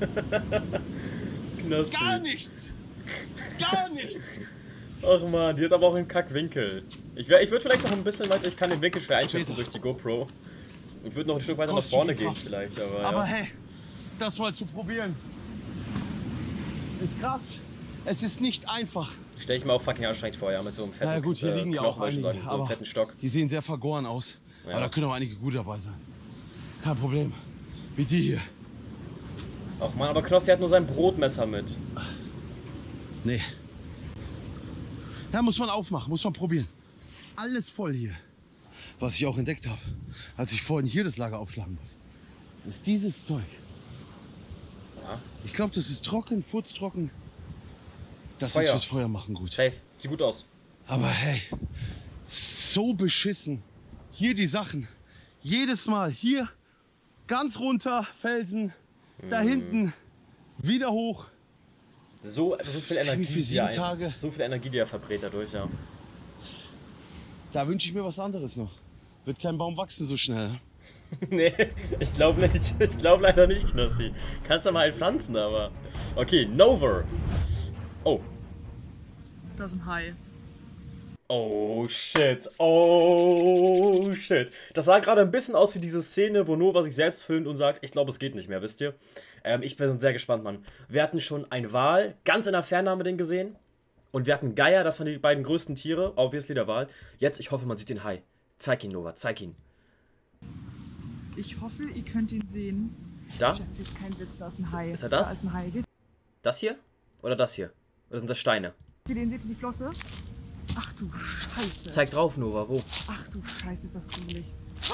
Knossi. Gar nichts. Gar nichts. Ach man, die hat aber auch einen Kackwinkel. Ich, wär- ich würde vielleicht noch ein bisschen weiter, ich kann den Winkel schwer einschätzen durch die GoPro. Ich würde noch ein Stück weiter nach Kostet vorne viel gehen Kraft. vielleicht, aber, Aber ja. hey, das mal zu probieren, ist krass. Es ist nicht einfach. Stell ich mir auch fucking anstrengend vor, ja, mit so einem fetten Na ja, gut, hier äh, liegen ja Knochen, auch wollte ich einige, sagen, so einem aber fetten Stock. die sehen sehr vergoren aus. Ja. Aber da können auch einige gut dabei sein. Kein Problem. Wie die hier. Ach man, aber Knossi hat nur sein Brotmesser mit. Nee. Ja, muss man aufmachen, muss man probieren. Alles voll hier. Was ich auch entdeckt habe, als ich vorhin hier das Lager aufschlagen wollte, ist dieses Zeug. Ja. Ich glaube, das ist trocken, furztrocken. Das Feuer. ist fürs Feuer machen gut. Safe, sieht gut aus. Aber hey, so beschissen. Hier die Sachen. Jedes Mal hier ganz runter, Felsen, da hinten, wieder hoch. So, so viel Das kann Energie, ich für die er sieben einfach, Tage. so viel Energie, die er verbrät dadurch, ja. Da wünsche ich mir was anderes noch. Wird kein Baum wachsen so schnell. Nee, ich glaube nicht. Ich glaube leider nicht, Knossi. Kannst du mal einen pflanzen, aber... Okay, Nover. Oh. Das ist ein Hai. Oh shit. Oh shit. Das sah gerade ein bisschen aus wie diese Szene, wo Nova sich selbst filmt und sagt, ich glaube, es geht nicht mehr, wisst ihr? Ähm, ich bin sehr gespannt, Mann. Wir hatten schon einen Wal, ganz in der Ferne haben wir den gesehen. Und wir hatten Geier, das waren die beiden größten Tiere, obviously der Wal. Jetzt, ich hoffe, man sieht den Hai. Zeig ihn, Nova, zeig ihn. Ich hoffe, ihr könnt ihn sehen. Da? Das ist jetzt kein Witz, da ist ein Hai. Ist er das? Da ist ein Hai. Seht Das hier? Oder das hier? Oder sind das Steine? ihr den? Seht ihr die Flosse? Ach du Scheiße. Zeig drauf, Nova, wo? Ach du Scheiße, ist das gruselig.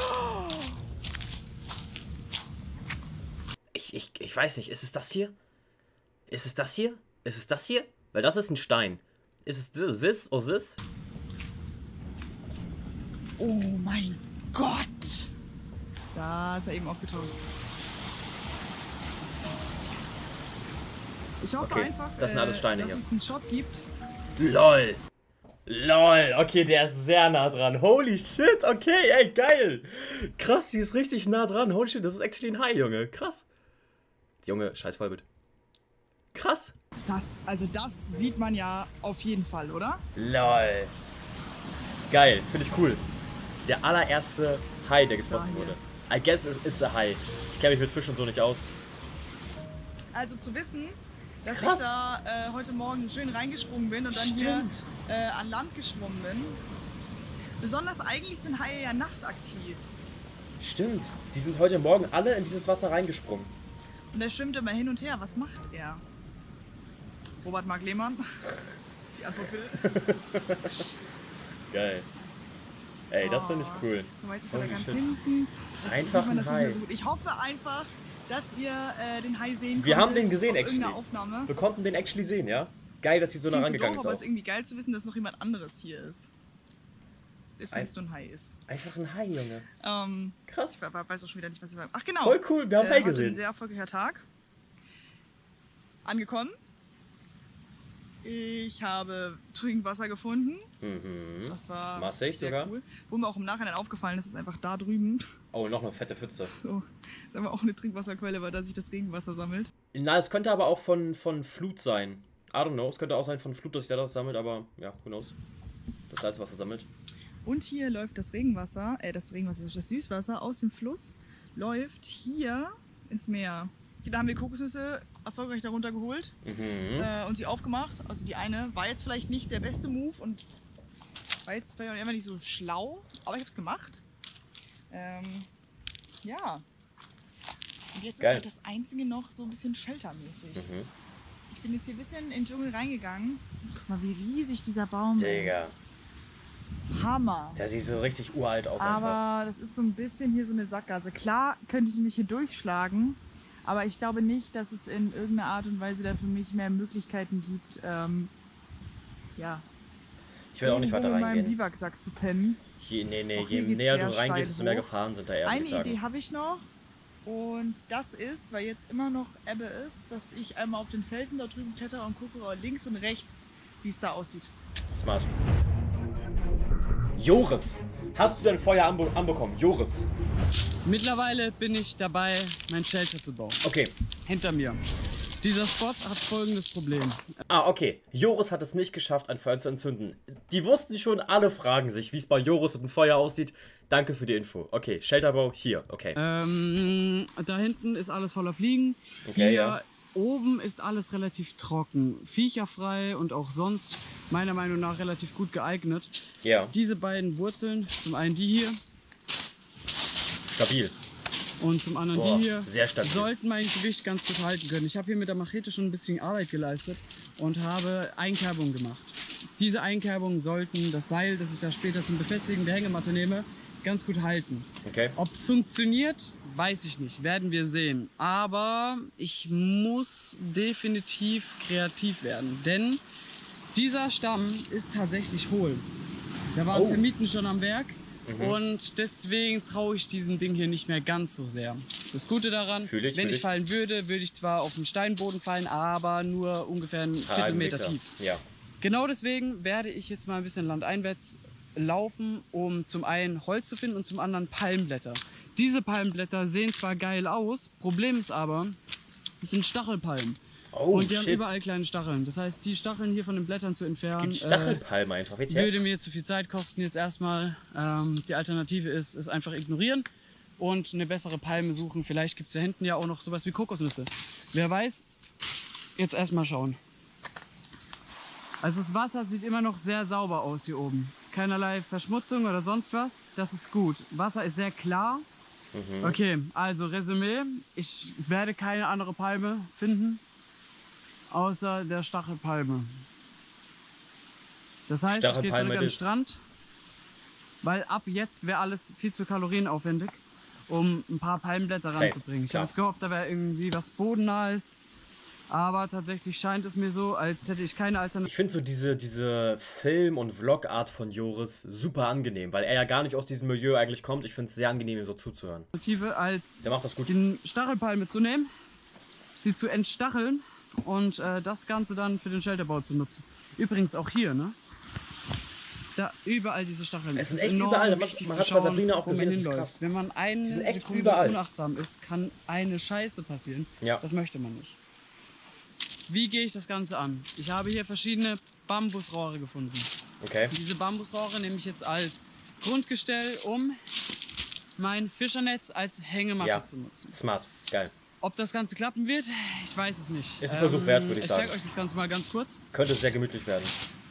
Ich, ich, ich weiß nicht, ist es das hier? Ist es das hier? Ist es das hier? Weil das ist ein Stein. Ist es Sis oder Sis? Oh mein Gott! Da ist er eben aufgetaucht. Ich hoffe Okay, einfach, das sind alles Steine äh, dass hier. es einen Shot gibt. LOL! LOL! Okay, der ist sehr nah dran. Holy shit! Okay, ey, geil! Krass, die ist richtig nah dran. Holy shit, das ist actually ein Hai, Junge. Krass. Junge, scheiß Vollbild. Krass! Das, also das sieht man ja auf jeden Fall, oder? LOL! Geil, finde ich cool. Der allererste Hai, der gespottet Daher. wurde. I guess it's a Hai. Ich kenne mich mit Fisch und so nicht aus. Also zu wissen, dass Krass. ich da äh, heute Morgen schön reingesprungen bin und dann Stimmt. hier äh, an Land geschwommen bin. Besonders eigentlich sind Haie ja nachtaktiv. Stimmt. Die sind heute Morgen alle in dieses Wasser reingesprungen. Und er schwimmt immer hin und her. Was macht er? Robert Mark Lehmann? Die Antwort will. Geil. Ey, das finde ich cool. Guck mal, jetzt ist er da Holy ganz shit. hinten. Jetzt Einfach sieht man ein das nicht Hai. mehr so gut. Ich hoffe einfach, dass ihr äh, den Hai sehen Wir haben konntet den gesehen, auf actually. irgendeiner Aufnahme. Wir konnten den actually sehen, ja? Geil, dass die so nah Klingt rangegangen doof, ist aber auch. es ist irgendwie geil zu wissen, dass noch jemand anderes hier ist. Der Ein- findest du ein Hai ist. Einfach ein Hai, Junge. Ähm, Krass. ich we- weiß auch schon wieder nicht, was ich war. Ach genau. Voll cool, wir haben äh, Hai heute gesehen. Ein sehr erfolgreicher Tag. Angekommen. Ich habe Trinkwasser gefunden. Mhm. Das war Massig sehr sogar. cool. Wo mir auch im Nachhinein aufgefallen ist, ist einfach da drüben. Oh, noch eine fette Pfütze. So, ist aber auch eine Trinkwasserquelle, weil da sich das Regenwasser sammelt. Na, es könnte aber auch von, von Flut sein. I don't know. Es könnte auch sein von Flut, dass sich da das sammelt, aber ja, who knows. Das Salzwasser sammelt. Und hier läuft das Regenwasser, äh, das Regenwasser, das Süßwasser aus dem Fluss, läuft hier ins Meer. Hier, da haben wir Kokosnüsse erfolgreich darunter geholt Mhm. äh, und sie aufgemacht. Also die eine war jetzt vielleicht nicht der beste Move und war jetzt vielleicht auch einfach nicht so schlau, aber ich habe es gemacht. Ähm, ja. Und jetzt Geil. ist halt das Einzige noch so ein bisschen sheltermäßig. Mhm. Ich bin jetzt hier ein bisschen in den Dschungel reingegangen. Guck mal, wie riesig dieser Baum Digga. ist. Hammer. Der sieht so richtig uralt aus einfach. Aber das ist so ein bisschen hier so eine Sackgasse. Klar könnte ich mich hier durchschlagen, aber ich glaube nicht, dass es in irgendeiner Art und Weise da für mich mehr Möglichkeiten gibt, ähm, ja, Ich will auch nicht weiter irgendwo in meinem reingehen. Biwaksack zu pennen. Je, nee, nee, Auch je hier geht's näher sehr du reingehst, steil desto mehr hoch. Gefahren sind da eher, würde Eine ich sagen. Idee habe ich noch und das ist, weil jetzt immer noch Ebbe ist, dass ich einmal auf den Felsen da drüben klettere und gucke links und rechts, wie es da aussieht. Smart. Joris, hast du dein Feuer anbe anbekommen? Joris. Mittlerweile bin ich dabei, mein Shelter zu bauen. Okay. Hinter mir. Dieser Spot hat folgendes Problem. Ah, okay. Joris hat es nicht geschafft, ein Feuer zu entzünden. Die wussten schon, alle fragen sich, wie es bei Joris mit dem Feuer aussieht. Danke für die Info. Okay, Shelterbau hier. Okay. Ähm, da hinten ist alles voller Fliegen. Okay, Hier ja. oben ist alles relativ trocken. Viecherfrei und auch sonst meiner Meinung nach relativ gut geeignet. Ja. Diese beiden Wurzeln, zum einen die hier Stabil. und zum anderen Boah, die hier, sehr stabil. sollten mein Gewicht ganz gut halten können. Ich habe hier mit der Machete schon ein bisschen Arbeit geleistet und habe Einkerbungen gemacht. Diese Einkerbungen sollten das Seil, das ich da später zum Befestigen der Hängematte nehme, ganz gut halten. Okay. Ob es funktioniert, weiß ich nicht, werden wir sehen. Aber ich muss definitiv kreativ werden, denn dieser Stamm ist tatsächlich hohl. Da waren Oh. Termiten schon am Werk. Mhm. Und deswegen traue ich diesem Ding hier nicht mehr ganz so sehr. Das Gute daran, Fühl ich, wenn fühl ich ich. fallen würde, würde ich zwar auf den Steinboden fallen, aber nur ungefähr einen Viertelmeter tief. Ja. Genau deswegen werde ich jetzt mal ein bisschen landeinwärts laufen, um zum einen Holz zu finden und zum anderen Palmblätter. Diese Palmblätter sehen zwar geil aus, Problem ist aber, es sind Stachelpalmen. Oh, und die haben shit. überall kleine Stacheln. Das heißt, die Stacheln hier von den Blättern zu Es entfernen, gibt Stachelpalmen einfach. äh, W T würde F? mir zu viel Zeit kosten jetzt erstmal. Ähm, die Alternative ist, es einfach ignorieren und eine bessere Palme suchen. Vielleicht gibt es da hinten ja auch noch sowas wie Kokosnüsse. Wer weiß, jetzt erstmal schauen. Also das Wasser sieht immer noch sehr sauber aus hier oben. Keinerlei Verschmutzung oder sonst was. Das ist gut. Wasser ist sehr klar. Mhm. Okay, also Resümee. Ich werde keine andere Palme finden, außer der Stachelpalme. Das heißt, ich gehe Stachelpalme zurück an den ist- Strand, weil ab jetzt wäre alles viel zu kalorienaufwendig, um ein paar Palmblätter Safe, ranzubringen. Ich klar. habe jetzt gehofft, da wäre irgendwie was bodennahes. Aber tatsächlich scheint es mir so, als hätte ich keine Alternative. Ich finde so diese, diese Film- und Vlog-Art von Joris super angenehm, weil er ja gar nicht aus diesem Milieu eigentlich kommt. Ich finde es sehr angenehm, ihm so zuzuhören. Als Der macht das gut. Den Stachelpalme zu nehmen, sie zu entstacheln und äh, das Ganze dann für den Shelterbau zu nutzen. Übrigens auch hier, ne? Da überall diese Stacheln. Es sind echt überall. Man, man hat bei Sabrina auch gesehen, das ist krass. Wenn man eine Die sind echt Sekunde überall. unachtsam ist, kann eine Scheiße passieren. Ja. Das möchte man nicht. Wie gehe ich das Ganze an? Ich habe hier verschiedene Bambusrohre gefunden. Okay. Diese Bambusrohre nehme ich jetzt als Grundgestell, um mein Fischernetz als Hängematte Ja. zu nutzen. Smart. Geil. Ob das Ganze klappen wird, ich weiß es nicht. Ist ein Versuch wert, würde ich sagen. Ich zeige euch das Ganze mal ganz kurz. Könnte sehr gemütlich werden.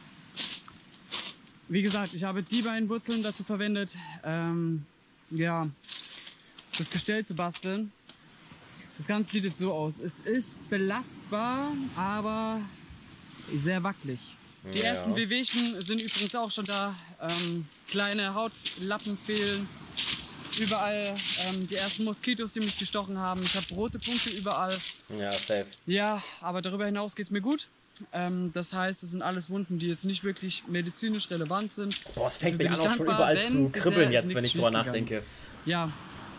Wie gesagt, ich habe die beiden Wurzeln dazu verwendet, ähm, ja, das Gestell zu basteln. Das Ganze sieht jetzt so aus. Es ist belastbar, aber sehr wackelig. Die Ja. ersten Wehwehchen sind übrigens auch schon da. Ähm, kleine Hautlappen fehlen. Überall ähm, die ersten Moskitos, die mich gestochen haben. Ich habe rote Punkte überall. Ja, safe. Ja, aber darüber hinaus geht es mir gut. Ähm, das heißt, es sind alles Wunden, die jetzt nicht wirklich medizinisch relevant sind. Boah, es fängt Dafür mir bin an ich auch schon dankbar, überall denn zu kribbeln bisher ist jetzt, wenn nichts ich drüber schiefgegangen. nachdenke. Ja,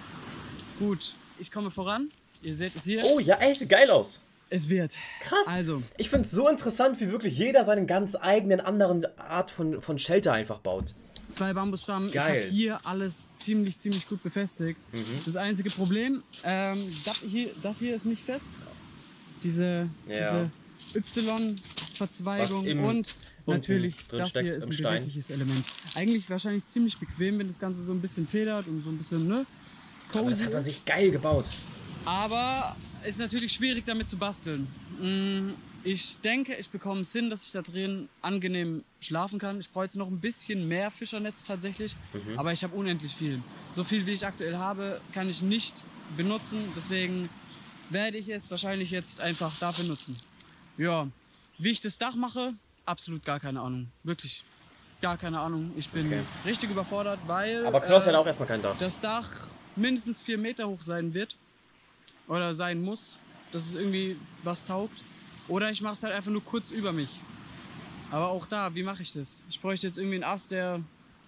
gut. Ich komme voran. Ihr seht es hier. Oh ja, ey, sieht geil aus. Es wird. Krass. Also, Ich finde es so interessant, wie wirklich jeder seinen ganz eigenen anderen Art von, von Shelter einfach baut. zwei Bambusstammen. Geil. Ich habe hier alles ziemlich, ziemlich gut befestigt. Mhm. Das einzige Problem, ähm, das, hier, das hier ist nicht fest. Diese, Ja. diese Y-Verzweigung Was im- und unten natürlich drin das steckt hier ist im ein Stein. bewegliches Element. Eigentlich wahrscheinlich ziemlich bequem, wenn das Ganze so ein bisschen federt und so ein bisschen, ne? Aber das cozy hat er ist. sich geil gebaut. Aber ist natürlich schwierig damit zu basteln. Mm, Ich denke, ich bekomme es hin, dass ich da drin angenehm schlafen kann. Ich brauche jetzt noch ein bisschen mehr Fischernetz tatsächlich, Mhm. aber ich habe unendlich viel. So viel wie ich aktuell habe, kann ich nicht benutzen. Deswegen werde ich es wahrscheinlich jetzt einfach dafür nutzen. Ja, wie ich das Dach mache, absolut gar keine Ahnung. Wirklich gar keine Ahnung. Ich bin Okay. richtig überfordert, weil Aber Knoss äh, hat auch erstmal kein Dach. das Dach mindestens vier Meter hoch sein wird oder sein muss, dass es irgendwie was taugt. Oder ich mache es halt einfach nur kurz über mich. Aber auch da, wie mache ich das? Ich bräuchte jetzt irgendwie einen Ast, der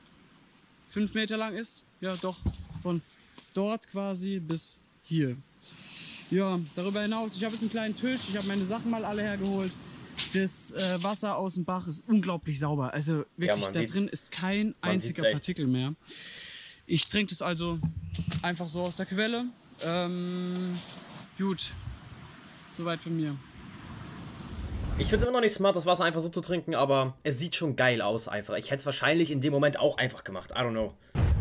fünf Meter lang ist. Ja, doch. Von dort quasi bis hier. Ja, darüber hinaus, ich habe jetzt einen kleinen Tisch. Ich habe meine Sachen mal alle hergeholt. Das äh, Wasser aus dem Bach ist unglaublich sauber. Also wirklich, man da sieht's. drin ist kein Man einziger sieht's echt. Partikel mehr. Ich trinke das also einfach so aus der Quelle. Ähm, gut, soweit von mir. Ich finde es immer noch nicht smart, das Wasser einfach so zu trinken, aber es sieht schon geil aus einfach. Ich hätte es wahrscheinlich in dem Moment auch einfach gemacht. I don't know.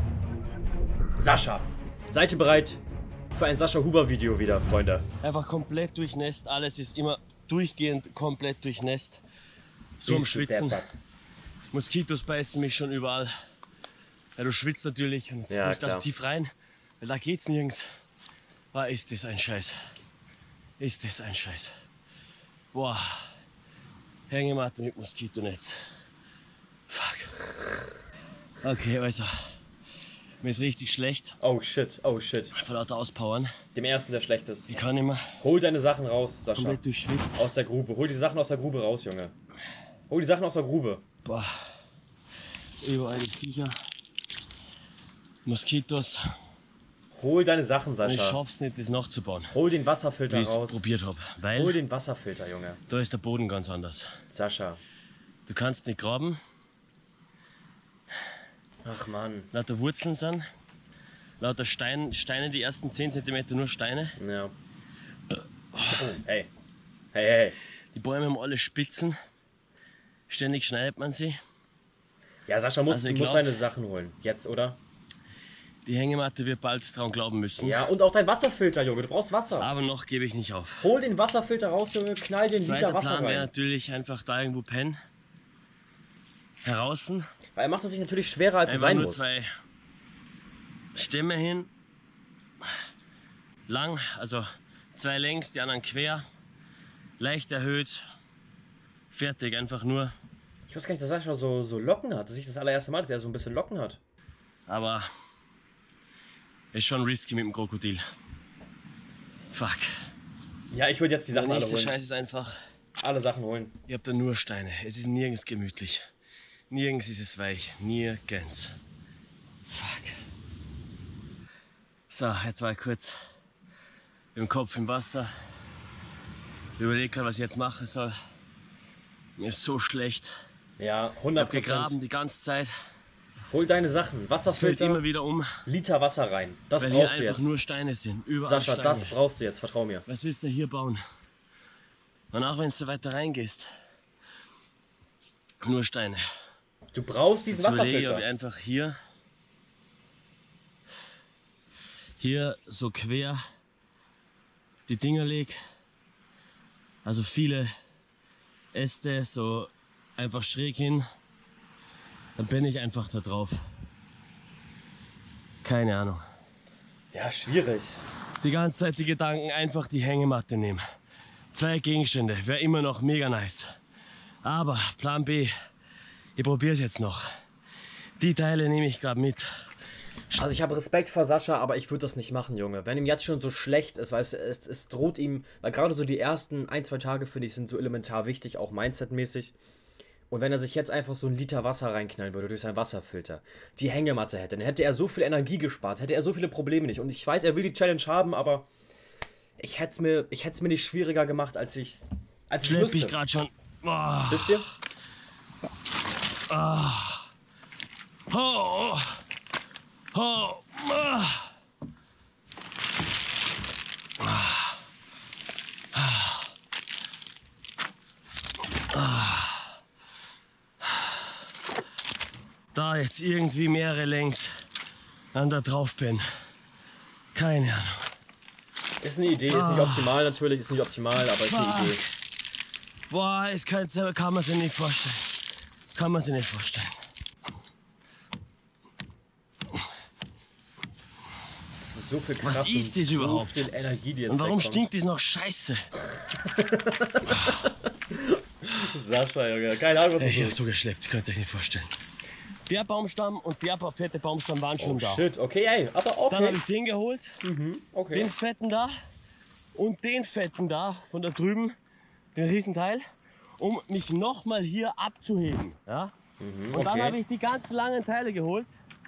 Sascha, seid ihr bereit für ein Sascha Huber Video wieder, Freunde? Einfach komplett durchnässt. Alles ist immer durchgehend komplett durchnässt. So am Bist du Schwitzen. deppert. Moskitos beißen mich schon überall. Ja, du schwitzt natürlich und Ja, musst klar. also tief rein, weil da geht's nirgends. Ah, ist das ein Scheiß. Ist das ein Scheiß. Boah. Hängematte mit Moskitonetz. Fuck. Okay, also. Mir ist richtig schlecht. Oh shit, oh shit. Von lauter Auspowern. Dem ersten, der schlecht ist. Ich kann nicht mehr. Hol deine Sachen raus, Sascha. Komplett durchschwitzt. Aus der Grube. Hol die Sachen aus der Grube raus, Junge. Hol die Sachen aus der Grube. Boah. Überall die Viecher. Moskitos. Hol deine Sachen, Ich Sascha. schaff's nicht, das nachzubauen. Hol den Wie Wasserfilter ich es raus. probiert habe. Hol Weil den Wasserfilter, Junge. da ist der Boden ganz anders. Sascha. Du kannst nicht graben, Ach Mann. lauter Wurzeln sind. Lauter Stein, Steine, die ersten zehn Zentimeter nur Steine. Ja. Oh, hey. Hey, hey. Die Bäume haben alle Spitzen. Ständig schneidet man sie. Ja, Sascha muss, Also ich muss glaub- seine Sachen holen. Jetzt, oder? Die Hängematte wird bald dran glauben müssen. Ja, und auch dein Wasserfilter, Junge. Du brauchst Wasser. Aber noch gebe ich nicht auf. Hol den Wasserfilter raus, Junge. Knall den Liter Zweiter Wasser Plan wäre rein. natürlich einfach da irgendwo pennen. Heraußen. Weil er macht es sich natürlich schwerer, als es Einfach sein nur muss. zwei Stämme hin. Lang, also zwei längs, die anderen quer. Leicht erhöht. Fertig, einfach nur. Ich weiß gar nicht, dass Sascha so, so Locken hat. Das ist nicht das allererste Mal, dass er so ein bisschen Locken hat. Aber ist schon risky mit dem Krokodil. Fuck. Ja, ich würde jetzt die Sachen alle Der holen. Scheiß ist einfach, Alle Sachen holen. ihr habt da nur Steine. Es ist nirgends gemütlich. Nirgends ist es weich. Nirgends. Fuck. So, jetzt war ich kurz mit dem Kopf im Wasser. Ich überlege gerade, was ich jetzt machen soll. Mir ist so schlecht. Ja, Ich habe hundert gegraben Prozent. die ganze Zeit. Hol deine Sachen. Es fällt Wasserfilter, immer wieder um, Liter Wasser rein. Das weil hier brauchst du einfach jetzt. nur Steine sind. Überall Sascha, Steine. das brauchst du jetzt. Vertrau mir. Was willst du hier bauen? Und auch wenn du weiter reingehst, nur Steine. Du brauchst diesen Jetzt überlege ich, ob ich Wasserfilter. einfach hier, hier so quer die Dinger leg. Also viele Äste so einfach schräg hin. Dann bin ich einfach da drauf. Keine Ahnung. Ja, schwierig. Die ganze Zeit die Gedanken, einfach die Hängematte nehmen. Zwei Gegenstände, wäre immer noch mega nice. Aber Plan B, ich probiere es jetzt noch. Die Teile nehme ich gerade mit. Also ich habe Respekt vor Sascha, aber ich würde das nicht machen, Junge. Wenn ihm jetzt schon so schlecht ist, weißt du, es, es droht ihm, weil gerade so die ersten ein, zwei Tage, finde ich, sind so elementar wichtig, auch mindsetmäßig. Und wenn er sich jetzt einfach so einen Liter Wasser reinknallen würde durch seinen Wasserfilter, die Hängematte hätte, dann hätte er so viel Energie gespart, hätte er so viele Probleme nicht. Und ich weiß, er will die Challenge haben, aber ich hätte es mir, ich hätte es mir nicht schwieriger gemacht, als ich als ich Schlepp müsste. ich gerade schon. Boah. Wisst ihr? Ah. Oh. Oh. Ah. Da jetzt irgendwie mehrere längs an da drauf bin. Keine Ahnung. Ist eine Idee, ist nicht optimal natürlich, ist nicht optimal, aber ist eine Fuck. Idee. Boah, es kann, kann man sich nicht vorstellen. Kann man sich nicht vorstellen. Das ist so viel Was Kraft ist und das so überhaupt? viel Energie, die jetzt Und warum wegkommt. stinkt das noch scheiße? Sascha, Junge, keine Ahnung, was das Ich hab ist. so geschleppt, könnt ihr euch nicht vorstellen. Der Baumstamm und der fette Baumstamm waren schon Oh da. shit, okay, ey, aber Dann habe okay. ich den geholt, okay. den fetten da und den fetten da von da drüben, den Riesenteil, um mich nochmal hier abzuheben. Ja? Mhm, Und dann okay. habe ich die ganz langen Teile geholt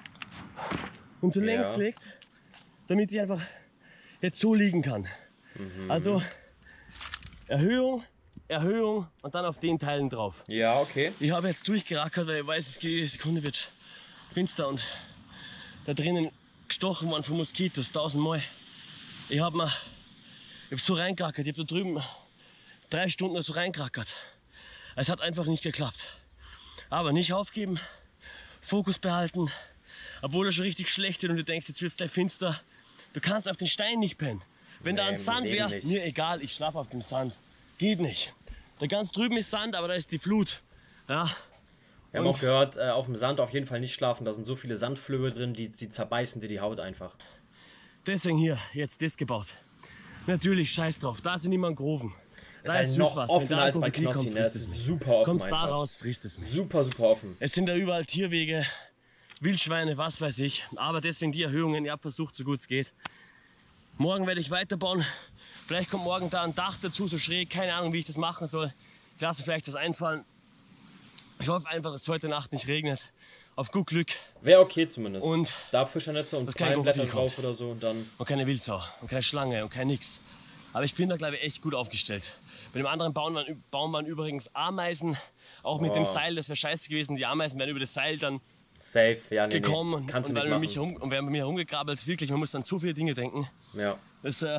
und so längs Ja. gelegt, damit ich einfach jetzt so liegen kann. Mhm. Also Erhöhung, Erhöhung und dann auf den Teilen drauf. Ja, okay. Ich habe jetzt durchgerackert, weil ich weiß, es geht, jede Sekunde wird finster und da drinnen gestochen worden von Moskitos, tausendmal. Ich habe mir, ich hab so reingerackert, ich habe da drüben drei Stunden so reingerackert. Es hat einfach nicht geklappt. Aber nicht aufgeben, Fokus behalten, obwohl er schon richtig schlecht ist und du denkst, jetzt wird es gleich finster. Du kannst auf den Stein nicht pennen. Wenn da Nee, ein im Sand Leben wäre, nicht. mir egal, ich schlafe auf dem Sand. Geht nicht. Da ganz drüben ist Sand, aber da ist die Flut. Ja. Wir haben Und- auch gehört, äh, auf dem Sand auf jeden Fall nicht schlafen. Da sind so viele Sandflöhe drin, die, die zerbeißen dir die Haut einfach. Deswegen hier, jetzt das gebaut. Natürlich, scheiß drauf, da sind immer Groven. Ist halt noch offener als bei Knossi, ne? Es ist super offen Kommst da einfach. raus, frisst es mich. Super, super offen. Es sind da überall Tierwege, Wildschweine, was weiß ich. Aber deswegen die Erhöhungen, ich habe versucht, so gut es geht. Morgen werde ich weiterbauen. Vielleicht kommt morgen da ein Dach dazu, so schräg. Keine Ahnung, wie ich das machen soll. Ich lasse vielleicht das einfallen. Ich hoffe einfach, dass es heute Nacht nicht regnet. Auf gut Glück. Wäre okay zumindest. Und da Fischernetze und dass kein Palmblätter Krokodil drauf kommt. oder so und dann. Und keine Wildsau und keine Schlange und kein nix. Aber ich bin da, glaube ich, echt gut aufgestellt. Bei dem anderen Baum waren, Baum waren übrigens Ameisen. Auch mit Oh. dem Seil, das wäre scheiße gewesen. Die Ameisen wären über das Seil dann Safe, ja, nee, gekommen nee. und, Kannst und, du nicht wären mich machen. rum, und wären bei mir herumgekrabbelt. Wirklich, man muss an so viele Dinge denken. Ja. Das, äh,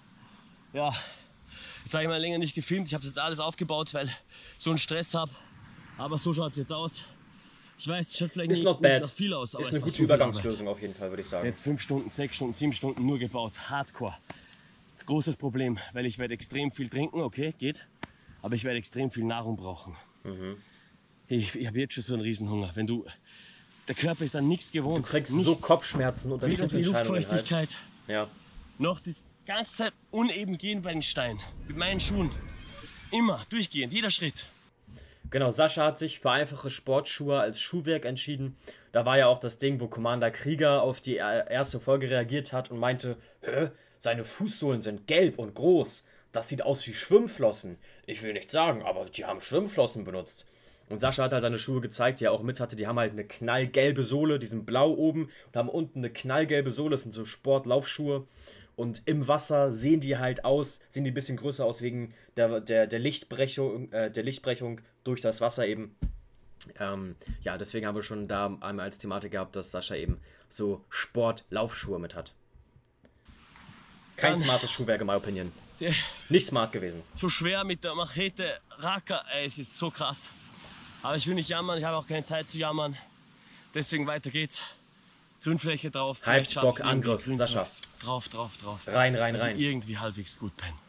ja, jetzt habe ich mal länger nicht gefilmt. Ich habe jetzt alles aufgebaut, weil ich so einen Stress habe. Aber so schaut es jetzt aus. Ich weiß, es schaut vielleicht Ist nicht, not nicht bad. nach viel aus, aber Ist es eine war gute so viel Arbeit. Übergangslösung auf jeden Fall, würde ich sagen. Jetzt fünf Stunden, sechs Stunden, sieben Stunden nur gebaut. Hardcore. Das großes Problem, weil ich werde extrem viel trinken, okay, geht. Aber ich werde extrem viel Nahrung brauchen. Mhm. Ich, ich habe jetzt schon so einen Riesenhunger. Wenn du, der Körper ist an nichts gewohnt. Du kriegst nichts. so Kopfschmerzen und dann Weder die Flugentscheidungen halt. Luftfeuchtigkeit, Ja. noch die ganze Zeit uneben gehen bei den Steinen. Mit meinen Schuhen. Immer, durchgehend, jeder Schritt. Genau, Sascha hat sich für einfache Sportschuhe als Schuhwerk entschieden. Da war ja auch das Ding, wo Commander Krieger auf die erste Folge reagiert hat und meinte, hä, seine Fußsohlen sind gelb und groß. das sieht aus wie Schwimmflossen. Ich will nicht sagen, aber die haben Schwimmflossen benutzt. Und Sascha hat halt seine Schuhe gezeigt, die er auch mit hatte. Die haben halt eine knallgelbe Sohle, die sind blau oben und haben unten eine knallgelbe Sohle. Das sind so Sportlaufschuhe. Und im Wasser sehen die halt aus, sehen die ein bisschen größer aus wegen der, der, der, Lichtbrechung, äh, der Lichtbrechung durch das Wasser eben. Ähm, ja, deswegen haben wir schon da einmal als Thematik gehabt, dass Sascha eben so Sportlaufschuhe mit hat. Kein Dann, smartes Schuhwerk in my opinion. Die, Nicht smart gewesen. so schwer mit der Machete, Raka, ey, es ist so krass. Aber ich will nicht jammern, ich habe auch keine Zeit zu jammern. Deswegen weiter geht's. Grünfläche drauf. Hype, Bock, Angriff, Sascha. Drauf, drauf, drauf. Rein, rein, also rein. Irgendwie halbwegs gut pennen.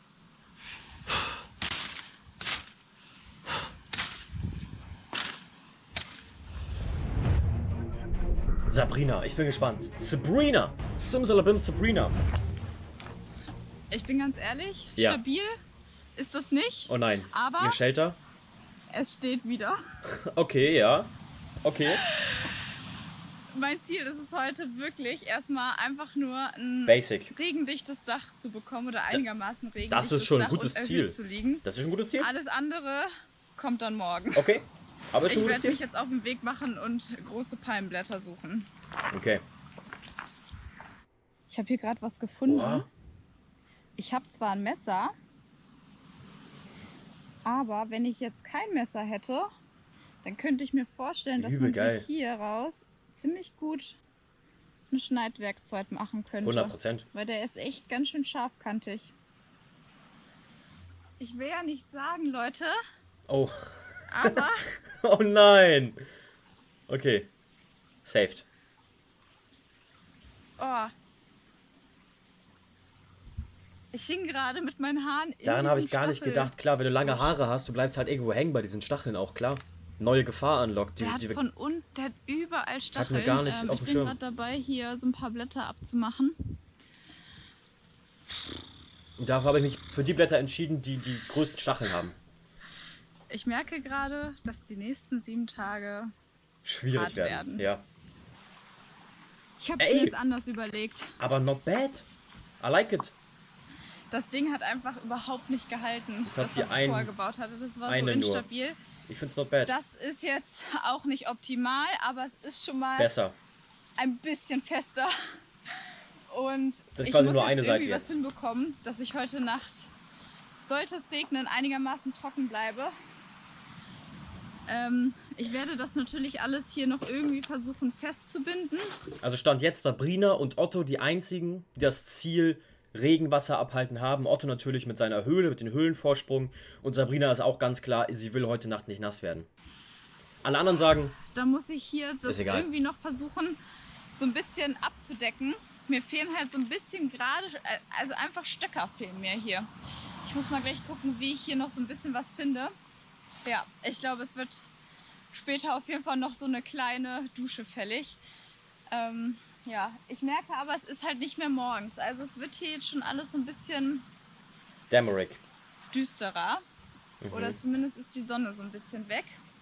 Sabrina, ich bin gespannt. Sabrina! Simsalabim Sabrina. Ich bin ganz ehrlich, Ja. stabil ist das nicht. Oh nein. Aber Ihr Shelter? es steht wieder. Okay, ja. Okay. Mein Ziel ist es heute wirklich erstmal einfach nur ein Basic. regendichtes Dach zu bekommen oder einigermaßen regendichtes Das ist schon ein Dach gutes und Ziel. erhöht zu liegen. Das ist ein gutes Ziel? Alles andere kommt dann morgen. Okay. Aber ist Ich schon ein gutes werde Ziel? mich jetzt auf den Weg machen und große Palmblätter suchen. Okay. Ich habe hier gerade was gefunden. Oha. Ich habe zwar ein Messer, aber wenn ich jetzt kein Messer hätte, dann könnte ich mir vorstellen, dass Übel man geil. sich hier raus ziemlich gut ein Schneidwerkzeug machen könnte. hundert Prozent. Weil der ist echt ganz schön scharfkantig. Ich will ja nicht sagen, Leute, Oh. aber Oh nein. Okay. Saved. oh, ich hing gerade mit meinen Haaren in Daran habe ich diesem gar nicht Stachel. gedacht. Klar, wenn du lange Haare hast, du bleibst halt irgendwo hängen bei diesen Stacheln auch, klar. Neue Gefahr anlockt. Die, Der hat die, von unten, der hat überall Stacheln. wir gar nicht ähm, auf ich dem bin Schirm. gerade dabei, hier so ein paar Blätter abzumachen. und dafür habe ich mich für die Blätter entschieden, die die größten Stacheln haben. Ich merke gerade, dass die nächsten sieben Tage Schwierig hart werden. werden. Ja. Ich habe es Ey. mir jetzt anders überlegt. Aber not bad. I like it. Das Ding hat einfach überhaupt nicht gehalten, Jetzt hat das, sie was ich ein- vorher gebaut hatte. Das war so eine nur. instabil. Ich finde es not bad. Das ist jetzt auch nicht optimal, aber es ist schon mal Besser. ein bisschen fester. Und Das ist ich quasi muss nur jetzt eine Seite irgendwie was jetzt. hinbekommen, dass ich heute Nacht, sollte es regnen, einigermaßen trocken bleibe. Ähm, ich werde das natürlich alles hier noch irgendwie versuchen festzubinden. Also stand jetzt Sabrina und Otto die einzigen, die das Ziel Regenwasser abhalten haben. Otto natürlich mit seiner Höhle, mit dem Höhlenvorsprung. Und Sabrina ist auch ganz klar, sie will heute Nacht nicht nass werden. Alle anderen sagen, Da muss ich hier das Ist egal. irgendwie noch versuchen, so ein bisschen abzudecken. Mir fehlen halt so ein bisschen gerade, also einfach Stöcker fehlen mir hier. Ich muss mal gleich gucken, wie ich hier noch so ein bisschen was finde. Ja, ich glaube, es wird später auf jeden Fall noch so eine kleine Dusche fällig. Ähm, ja, ich merke aber, es ist halt nicht mehr morgens. Also es wird hier jetzt schon alles so ein bisschen Dämmerig. düsterer. Mhm. Oder zumindest ist die Sonne so ein bisschen weg.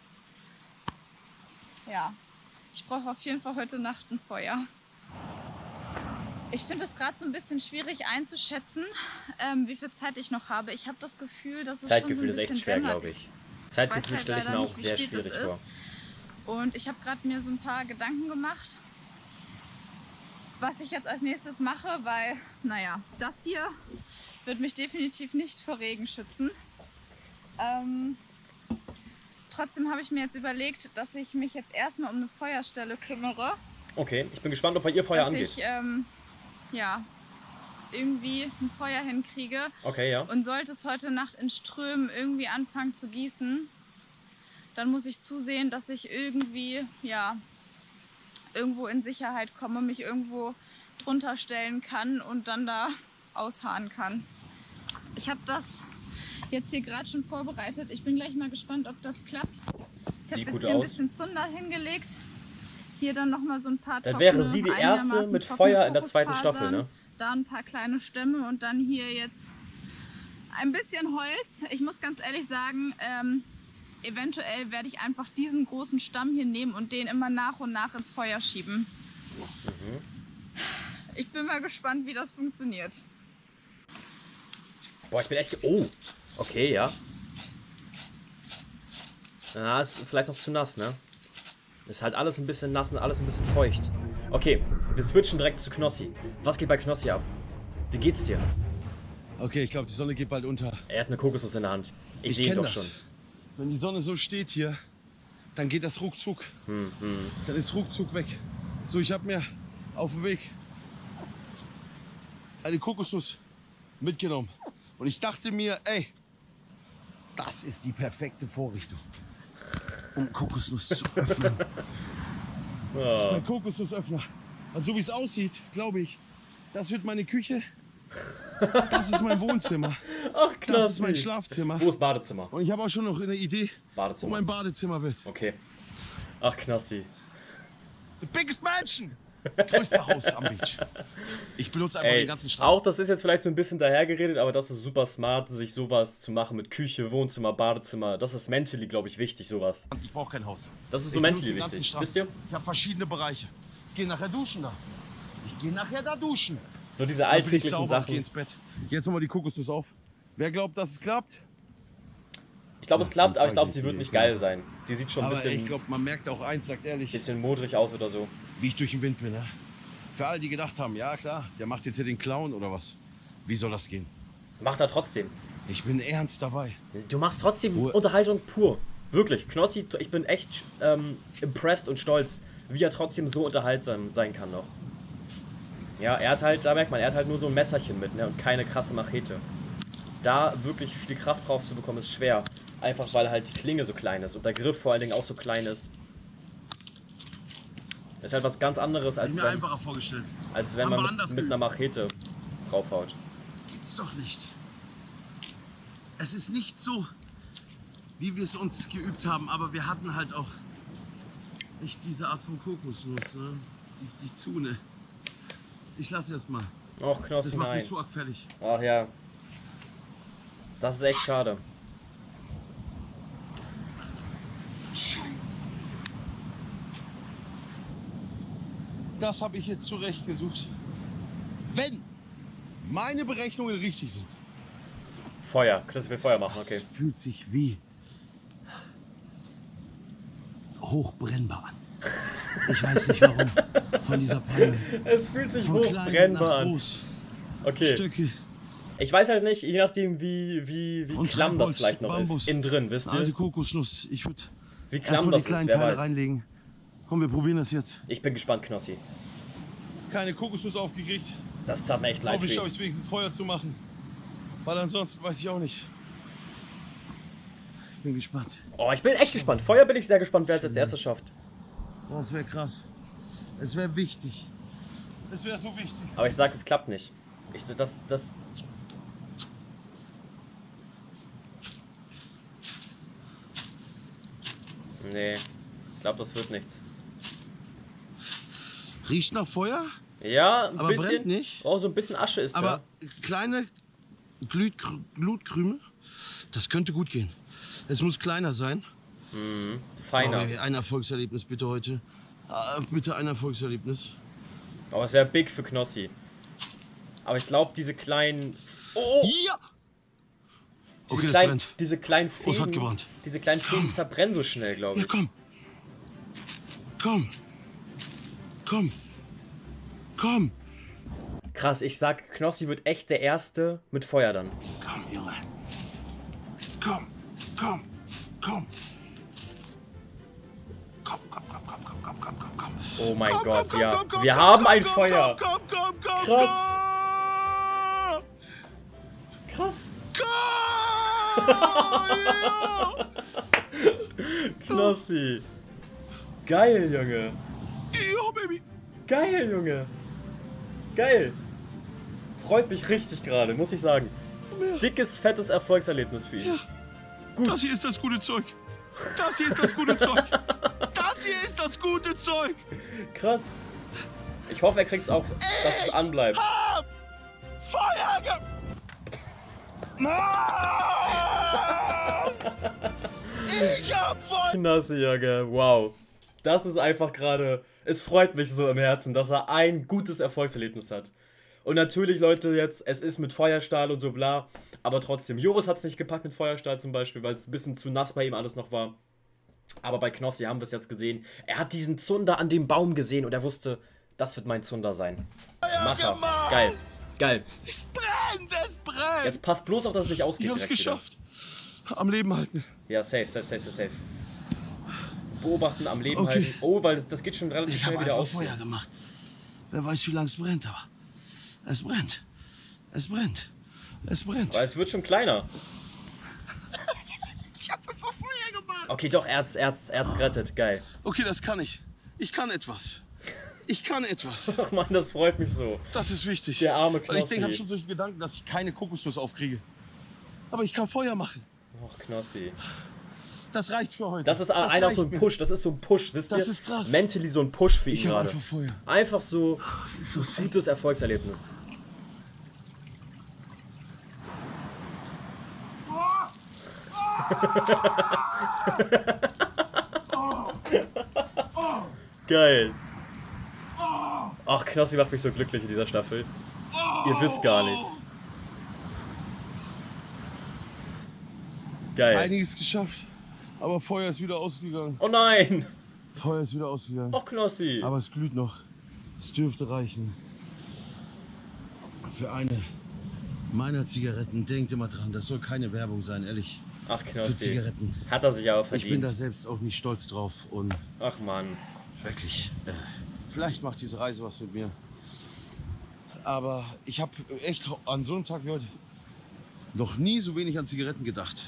Ja, ich brauche auf jeden Fall heute Nacht ein Feuer. Ich finde es gerade so ein bisschen schwierig einzuschätzen, ähm, wie viel Zeit ich noch habe. Ich habe das Gefühl, dass es Zeitgefühl schon ist so ein echt bisschen schwer, dämmert. glaube ich. Zeitgefühl halt stelle ich mir leider auch nicht, wie sehr spät es schwierig ist. vor. Und ich habe gerade mir so ein paar Gedanken gemacht, was ich jetzt als nächstes mache, weil, naja, das hier wird mich definitiv nicht vor Regen schützen. Ähm, trotzdem habe ich mir jetzt überlegt, dass ich mich jetzt erstmal um eine Feuerstelle kümmere. Okay, ich bin gespannt, ob bei ihr Feuer dass angeht. ich, ähm, ja, irgendwie ein Feuer hinkriege. Okay, ja. Und sollte es heute Nacht in Strömen irgendwie anfangen zu gießen, dann muss ich zusehen, dass ich irgendwie, ja, irgendwo in Sicherheit komme, mich irgendwo drunter stellen kann und dann da ausharren kann. Ich habe das jetzt hier gerade schon vorbereitet. Ich bin gleich mal gespannt, ob das klappt. Ich habe Sieht jetzt gut hier ein aus. bisschen Zunder hingelegt. Hier dann nochmal so ein paar Dann trockene, wäre sie die erste einigermaßen mit trockene Feuer in der zweiten Kokosfasern, Staffel, ne? Da ein paar kleine Stämme und dann hier jetzt ein bisschen Holz. Ich muss ganz ehrlich sagen, ähm, eventuell werde ich einfach diesen großen Stamm hier nehmen und den immer nach und nach ins Feuer schieben. Mhm. Ich bin mal gespannt, wie das funktioniert. Boah, ich bin echt... Ge oh, okay, ja. Ja, ist vielleicht noch zu nass, ne? Ist halt alles ein bisschen nass und alles ein bisschen feucht. Okay, wir switchen direkt zu Knossi. Was geht bei Knossi ab? Wie geht's dir? Okay, ich glaube, die Sonne geht bald unter. Er hat eine Kokosnuss in der Hand. Ich, Ich sehe ihn kenn doch das. schon. Wenn die Sonne so steht hier, dann geht das ruckzuck. Hm, hm. Dann ist ruckzuck weg. So, ich habe mir auf dem Weg eine Kokosnuss mitgenommen. Und ich dachte mir, ey, das ist die perfekte Vorrichtung, um Kokosnuss zu öffnen. Das ist mein Kokosnussöffner. Also so wie es aussieht, glaube ich, das wird meine Küche. Das ist mein Wohnzimmer. Ach, klasse. Das ist mein Schlafzimmer. Wo ist Badezimmer? Und ich habe auch schon noch eine Idee, wo Badezimmer. mein Badezimmer wird. Okay. Ach, Knossi. The biggest mansion! Das größte Haus am Beach. Ich benutze einfach Ey, den ganzen Strand. auch das ist jetzt vielleicht so ein bisschen dahergeredet, aber das ist super smart, sich sowas zu machen mit Küche, Wohnzimmer, Badezimmer. Das ist mentally, glaube ich, wichtig, sowas. Ich brauche kein Haus. Das ist so Ich mentally benutze den ganzen wichtig. Strand. Wisst ihr? Ich habe verschiedene Bereiche. Ich gehe nachher duschen da. Ich gehe nachher da duschen. So diese Dann bin ich alltäglichen sauber und Sachen. gehe ins Bett. Jetzt nochmal die Kokosnuss auf. Wer glaubt, dass es klappt? Ich glaube, es klappt, aber ich glaube, Ach, sie wird die nicht Idee. geil sein. Die sieht schon ein Aber ey, bisschen, ich glaube, man merkt auch eins, sagt ehrlich, bisschen modrig aus oder so. wie ich durch den Wind bin. Ne? Für alle, die gedacht haben, ja klar, der macht jetzt hier den Clown oder was. Wie soll das gehen? Macht er trotzdem. Ich bin ernst dabei. Du machst trotzdem Ruhe. Unterhaltung pur. Wirklich. Knossi, ich bin echt ähm, impressed und stolz, wie er trotzdem so unterhaltsam sein kann noch. Ja, er hat halt, da merkt man, er hat halt nur so ein Messerchen mit, ne, und keine krasse Machete. Da wirklich viel Kraft drauf zu bekommen, ist schwer. Einfach weil halt die Klinge so klein ist und der Griff vor allen Dingen auch so klein ist. Ist halt was ganz anderes, Hab ich als mir wenn, einfacher vorgestellt. als wenn Haben wir man mit, anders mit einer Machete draufhaut. Das gibt's doch nicht. Es ist nicht so, wie wir es uns geübt haben, aber wir hatten halt auch nicht diese Art von Kokosnuss, ne? Die, die Zune. Ich lasse erst mal. Och, Knossi, Das macht nein. mich zu arg fertig. Ach ja. Das ist echt schade. Scheiße. Das habe ich jetzt zurechtgesucht. Wenn meine Berechnungen richtig sind. Feuer. Knossi will Feuer machen, okay. Das fühlt sich wie hochbrennbar an. Ich weiß nicht warum. Von dieser Palme. Es fühlt sich Von klein hochbrennbar nach an. groß. Okay. Stücke. Ich weiß halt nicht, je nachdem wie, wie, wie Und klamm das Treibholz, vielleicht noch Bambus. ist. Innen drin, wisst Alte ihr? Kokosnuss. Ich würde Wie klamm erstmal das die kleinen ist, wer Teile weiß. reinlegen. Komm, wir probieren das jetzt. Ich bin gespannt, Knossi. Keine Kokosnuss aufgekriegt. Das tat mir echt leid für Hoffentlich schaffe ihn. ich es wenigstens Feuer zu machen. Weil ansonsten weiß ich auch nicht. Ich bin gespannt. Oh, ich bin echt gespannt. Feuer bin ich sehr gespannt, wer es als erstes schafft. Oh, das wäre krass. Es wäre wichtig. Es wäre so wichtig. Aber ich sag, es klappt nicht. Ich das, das... Nee, ich glaube, das wird nichts. Riecht nach Feuer, Ja, ein aber bisschen. brennt nicht. Oh, so ein bisschen Asche ist Aber kleine Glüt- Glutkrümel, das könnte gut gehen. Es muss kleiner sein. da. Mhm. Feiner. Oh, ein Erfolgserlebnis bitte heute. Ah, bitte ein Erfolgserlebnis. Aber es wäre big für Knossi. Aber ich glaube, diese kleinen... Oh! Ja! Diese, Okay, das kleinen, brennt. diese kleinen Oh, es hat Fäden, gebrannt. diese kleinen Fäden verbrennen so schnell, glaube Ja, ich. komm. Komm. Komm. Komm. Krass, ich sag, Knossi wird echt der Erste mit Feuer dann. Komm, Junge. Komm. Komm. Komm. Komm, komm, komm, komm, komm, komm, komm, komm, komm. Oh mein Komm, Gott, komm, ja. komm, komm, Wir komm, haben komm, ein komm, Feuer. Komm, komm, komm, Krass. Krass. komm. Ja. Knossi. Geil, Junge. Ja, Baby. Geil, Junge. Geil. Freut mich richtig gerade, muss ich sagen. Dickes, fettes Erfolgserlebnis für ihn. Ja. Gut. Das hier ist das gute Zeug. Das hier ist das gute Zeug. Das hier ist das gute Zeug. Krass. Ich hoffe, er kriegt's auch, dass es anbleibt. Hab Feuer ge... Ah! Ich hab Feuer... Knossi, Junge. Wow. Das ist einfach gerade... Es freut mich so im Herzen, dass er ein gutes Erfolgserlebnis hat. Und natürlich, Leute, jetzt, es ist mit Feuerstahl und so bla. Aber trotzdem, Joris hat es nicht gepackt mit Feuerstahl zum Beispiel, weil es ein bisschen zu nass bei ihm alles noch war. Aber bei Knossi haben wir es jetzt gesehen. Er hat diesen Zunder an dem Baum gesehen und er wusste, das wird mein Zunder sein. Macher. Geil. Geil. Es brennt, es brennt. Jetzt passt bloß auf, dass es nicht ausgeht. Ich hab's geschafft. Wieder. Am Leben halten. Ja, safe, safe, safe, safe, safe. Beobachten, am Leben Okay. halten. Oh, weil das, das geht schon relativ Ich schnell habe wieder einfach aus. Feuer gemacht. Wer weiß, wie lange es brennt, aber es brennt. Es brennt. Es brennt. Weil es wird schon kleiner. Ich habe einfach Feuer gemacht. Okay, doch, Erz, Erz, Erz gerettet. Geil. Okay, das kann ich. Ich kann etwas. Ich kann etwas. Ach man, das freut mich so. Das ist wichtig. Der arme Weil ich Knossi. denke, ich habe schon solche Gedanken, dass ich keine Kokosnuss aufkriege. Aber ich kann Feuer machen. Och, Knossi. Das reicht für heute. Das ist einer so ein mir. Push, das ist so ein Push, wisst Das ihr? ist krass. Mentally so ein Push für ihn Ich habe gerade. einfach Feuer. Einfach so Das ist so ein gutes Erfolgserlebnis. Geil. Ach, Knossi macht mich so glücklich in dieser Staffel. Ihr wisst gar nicht. Geil. Einiges geschafft, aber Feuer ist wieder ausgegangen. Oh nein! Feuer ist wieder ausgegangen. Och, Knossi. Aber es glüht noch. Es dürfte reichen. Für eine meiner Zigaretten. Denkt immer dran, das soll keine Werbung sein, ehrlich. Ach, Für Knossi. Zigaretten. Hat er sich aber Ich bin verdient. da selbst auch nicht stolz drauf. Und Ach Mann. wirklich, äh, vielleicht macht diese Reise was mit mir. Aber ich habe echt an so einem Tag wie heute noch nie so wenig an Zigaretten gedacht.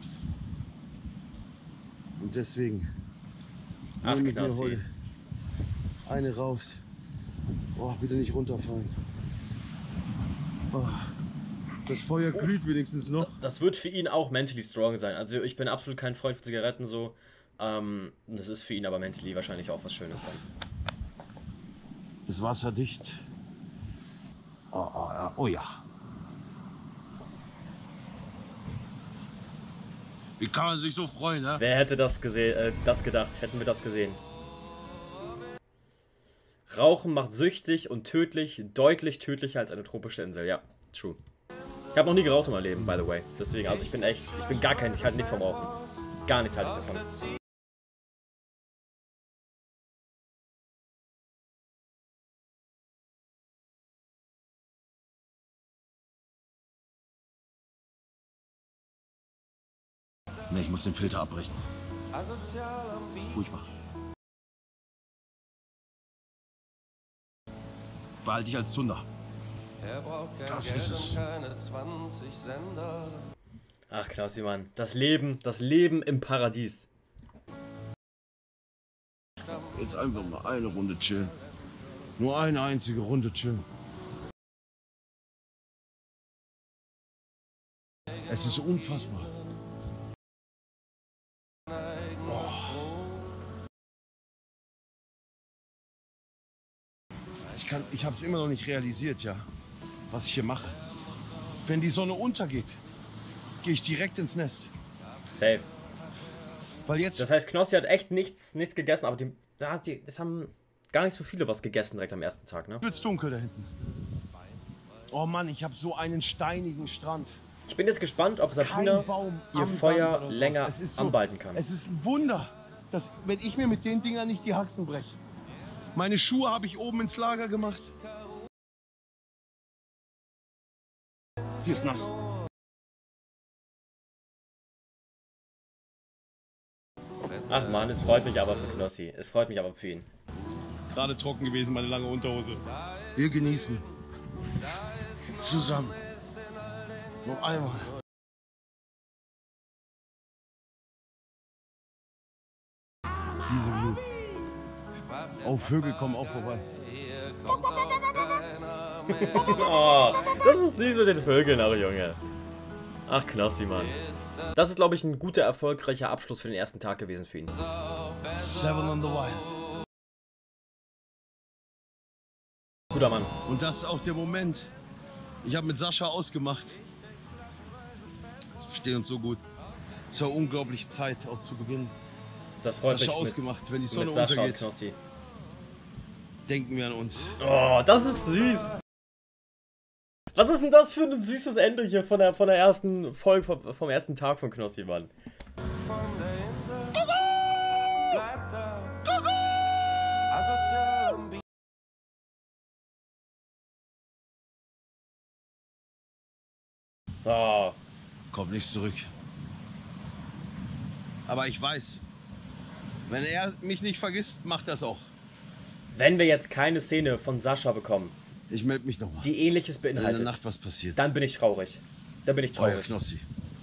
Und deswegen Ach, nehme ich mir Knossi. heute eine raus. Oh, bitte nicht runterfallen. Oh, das Feuer glüht wenigstens noch. Das wird für ihn auch mentally strong sein. Also ich bin absolut kein Freund von Zigaretten so. Ähm, das ist für ihn aber mentally wahrscheinlich auch was Schönes dann. Ist wasserdicht. Oh, oh, ja. Oh ja. Wie kann man sich so freuen, ne? Wer hätte das gesehen, äh, das gedacht? Hätten wir das gesehen? Rauchen macht süchtig und tödlich, deutlich tödlicher als eine tropische Insel. Ja, true. Ich habe noch nie geraucht in meinem Leben, by the way. Deswegen, also ich bin echt, ich bin gar kein, ich halte nichts vom Rauchen. Gar nichts halte ich davon. Ne, ich muss den Filter abbrechen. Furchtbar. Behalte dich als Zunder. Das ist es. Ach, Knossi, Mann. Das Leben, das Leben im Paradies. Jetzt einfach mal eine Runde chillen. Nur eine einzige Runde chillen. Es ist unfassbar. Ich kann, ich habe es immer noch nicht realisiert, ja, was ich hier mache. Wenn die Sonne untergeht, gehe ich direkt ins Nest. Safe. Weil jetzt. Das heißt, Knossi hat echt nichts, nichts gegessen, aber die, da hat die, das haben gar nicht so viele was gegessen direkt am ersten Tag, ne? Wird's dunkel da hinten. Oh Mann, ich habe so einen steinigen Strand. Ich bin jetzt gespannt, ob Sabrina Kein Baum ihr am Feuer Sand oder länger sowas. Es ist so- anbalten kann. Es ist ein Wunder, dass, wenn ich mir mit den Dingern nicht die Haxen breche. Meine Schuhe habe ich oben ins Lager gemacht. Hier ist nass. Ach man, es freut mich aber für Knossi. Es freut mich aber für ihn. Gerade trocken gewesen, meine lange Unterhose. Wir genießen. Zusammen. Noch einmal. Diese View. Oh, Vögel kommen auch vorbei. Oh, das ist süß mit den Vögeln auch, Junge. Ach, Knossi, Mann. Das ist, glaube ich, ein guter, erfolgreicher Abschluss für den ersten Tag gewesen für ihn. Seven on the Wild. Guter Mann. Und das ist auch der Moment. Ich habe mit Sascha ausgemacht. Wir verstehen uns so gut. Es war unglaublich Zeit, auch zu Beginn. Das freut Sascha mich mit, ausgemacht, wenn die Sonne mit Sascha und untergeht. Knossi. Denken wir an uns. Oh, das ist süß. Was ist denn das für ein süßes Ende hier von der, von der ersten Folge, vom, vom ersten Tag von Knossi, Mann? Von der Insel bleibt da asozial am Beat. Oh. Kommt nicht zurück. Aber ich weiß, wenn er mich nicht vergisst, macht das auch. Wenn wir jetzt keine Szene von Sascha bekommen, ich melde mich nochmal, die Ähnliches beinhaltet, in der Nacht was passiert, dann bin ich traurig. Dann bin ich traurig. Euer Knossi.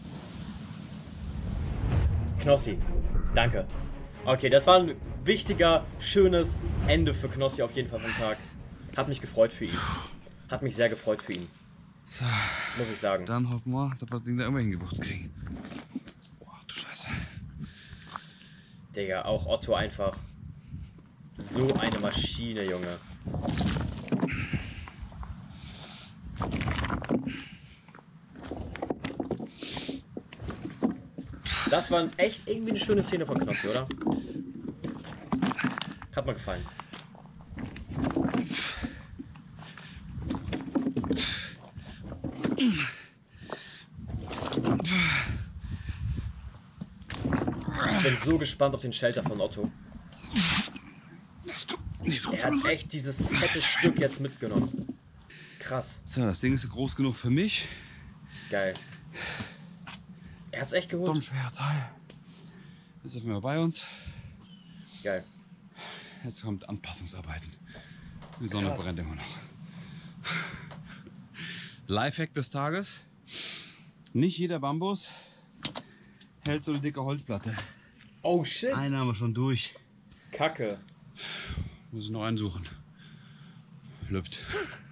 Knossi, danke. Okay, das war ein wichtiger, schönes Ende für Knossi auf jeden Fall vom Tag. Hat mich gefreut für ihn. Hat mich sehr gefreut für ihn. So, muss ich sagen. Dann hoffen wir, dass wir das Ding da immer hingebucht kriegen. Boah, du Scheiße. Digga, auch Otto einfach. So eine Maschine, Junge. Das war echt irgendwie eine schöne Szene von Knossi, oder? Hat mir gefallen. Ich bin so gespannt auf den Shelter von Otto. Er hat echt dieses fette Stück jetzt mitgenommen. Krass. So, das Ding ist groß genug für mich. Geil. Er hat's echt geholt. Dumm schwerer Teil. Jetzt sind wir bei uns. Geil. Jetzt kommt Anpassungsarbeiten. Die Sonne Krass. brennt immer noch. Lifehack des Tages. Nicht jeder Bambus hält so eine dicke Holzplatte. Oh shit. Einen haben wir schon durch. Kacke. Muss ich noch einen suchen. Lübt.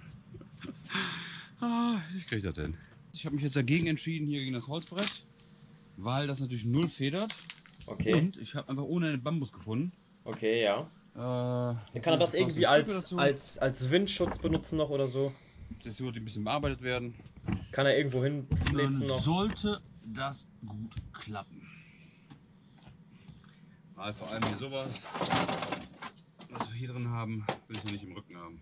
Ah, ich krieg das hin. Ich habe mich jetzt dagegen entschieden, hier gegen das Holzbrett, weil das natürlich null federt. Okay. Und ich habe einfach ohne einen Bambus gefunden. Okay, ja. Äh, Dann kann er das irgendwie als, als, als Windschutz benutzen noch oder so. Das wird ein bisschen bearbeitet werden. Kann er irgendwo hinflitzen noch. Sollte das gut klappen. Weil vor allem hier sowas, was wir hier drin haben, will ich noch nicht im Rücken haben.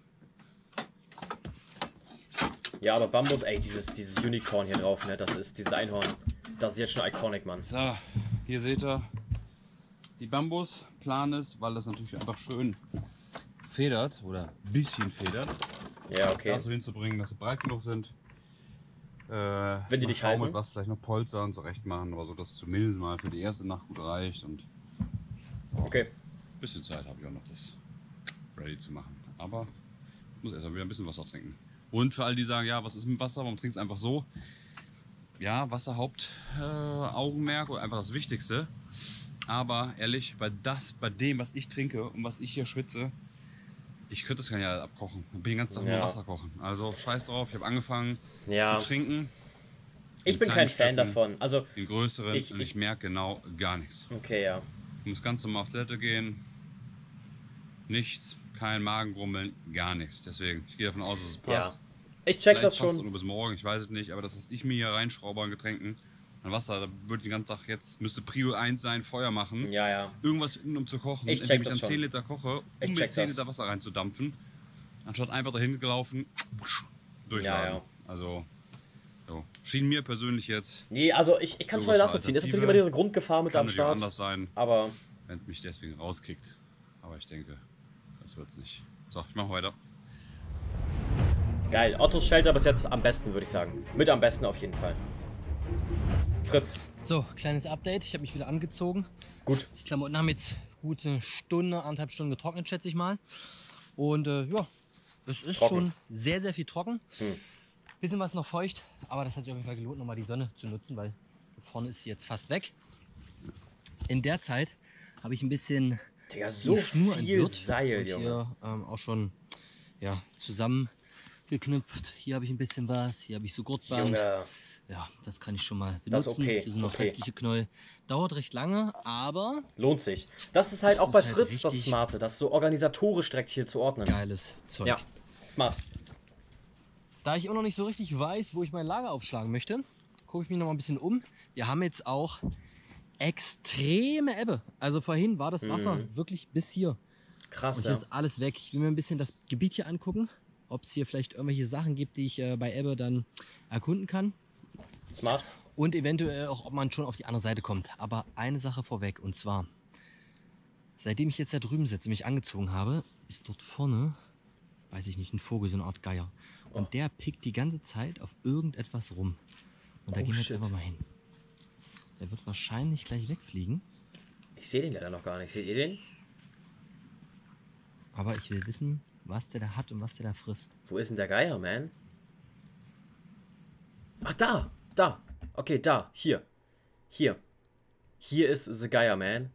Ja, aber Bambus, ey, dieses, dieses Unicorn hier drauf, ne, das ist dieses Einhorn. Das ist jetzt schon iconic, Mann. So, hier seht ihr die Bambusplan ist, weil das natürlich einfach schön federt oder ein bisschen federt. Ja, okay. Das so hinzubringen, dass sie breit genug sind. Äh, Wenn die dich halten. Mit was vielleicht noch Polster und zurecht machen, aber so, dass es zumindest mal für die erste Nacht gut reicht. Und okay. Ein bisschen Zeit habe ich auch noch, das ready zu machen. Aber ich muss erstmal wieder ein bisschen Wasser trinken. Und für all die sagen, ja, was ist mit Wasser, warum trinkst du es einfach so? Ja, Wasser Hauptaugenmerk äh, oder einfach das Wichtigste. Aber ehrlich, bei das, bei dem, was ich trinke und was ich hier schwitze, ich könnte das gar nicht abkochen. Ich bin den ganzen Tag Ja. nur Wasser kochen. Also scheiß drauf, ich habe angefangen Ja. zu trinken. Ich In bin kein kleinen Fan Stücken, davon. Also, in größeren ich- und ich, ich- merke genau gar nichts. okay, ja. Ich muss ganz normal auf Toilette gehen. Nichts, kein Magengrummeln, gar nichts. Deswegen, ich gehe davon aus, dass es passt. Ja. Ich check Vielleicht das passt es schon. nur bis morgen, ich weiß es nicht. Aber das, was ich mir hier reinschraube an Getränken, an Wasser, da würde ich den ganzen Tag jetzt, müsste Prio eins sein, Feuer machen. Ja, ja. Irgendwas finden, um zu kochen. Ich indem check ich das dann schon. zehn Liter koche, Ich um mir check zehn das. Liter Wasser reinzudampfen. Anstatt einfach dahin gelaufen, durchladen. Ja, ja. Also, so. Schien mir persönlich jetzt. Nee, also ich, ich kann es voll Logische nachvollziehen. Es ist natürlich Alternative. immer diese Grundgefahr mit Kann am natürlich auch Start. anders sein, Aber wenn es mich deswegen rauskickt. Aber ich denke, das wird es nicht. So, ich mache weiter. geil. Ottos Shelter bis jetzt am besten, würde ich sagen. Mit am besten auf jeden Fall. Fritz. So, kleines Update. Ich habe mich wieder angezogen. Gut. Die Klamotten haben jetzt gut eine Stunde, anderthalb Stunden getrocknet, schätze ich mal. Und äh, ja, es ist Trocken. schon sehr, sehr viel trocken. Hm. Bisschen was noch feucht, aber das hat sich auf jeden Fall gelohnt, nochmal die Sonne zu nutzen, weil vorne ist sie jetzt fast weg. In der Zeit habe ich ein bisschen Digga, so die Schnur viel entwirrt Seil, und Junge. hier ähm, auch schon ja, zusammengeknüpft. Hier habe ich ein bisschen was, hier habe ich so Gurtband. Junge. Ja, das kann ich schon mal benutzen. Das ist O P, Hier sind noch O P. restliche Knäuel. Dauert recht lange, aber Lohnt sich. Das ist halt Das auch bei ist halt Fritz das richtig Smarte, das so organisatorisch direkt hier zu ordnen. geiles Zeug. Ja, smart. Da ich auch noch nicht so richtig weiß, wo ich mein Lager aufschlagen möchte, gucke ich mich noch mal ein bisschen um. Wir haben jetzt auch extreme Ebbe. Also vorhin war das Wasser Mhm. wirklich bis hier. Krass, Und hier ja. ist alles weg. Ich will mir ein bisschen das Gebiet hier angucken. ob es hier vielleicht irgendwelche Sachen gibt, die ich äh, bei Ebbe dann erkunden kann. Smart. Und eventuell auch, ob man schon auf die andere Seite kommt. Aber eine Sache vorweg, und zwar, seitdem ich jetzt da drüben sitze, mich angezogen habe, ist dort vorne, weiß ich nicht, ein Vogel, so eine Art Geier. Und Oh. der pickt die ganze Zeit auf irgendetwas rum. Und da Oh, gehen wir jetzt shit. einfach mal hin. Der wird wahrscheinlich gleich wegfliegen. Ich sehe den leider noch gar nicht. Seht ihr den? Aber ich will wissen, was der da hat und was der da frisst. Wo ist denn der Geier, man? Ach, da! Da! Okay, da. Hier. Hier. Hier ist the Geier, man.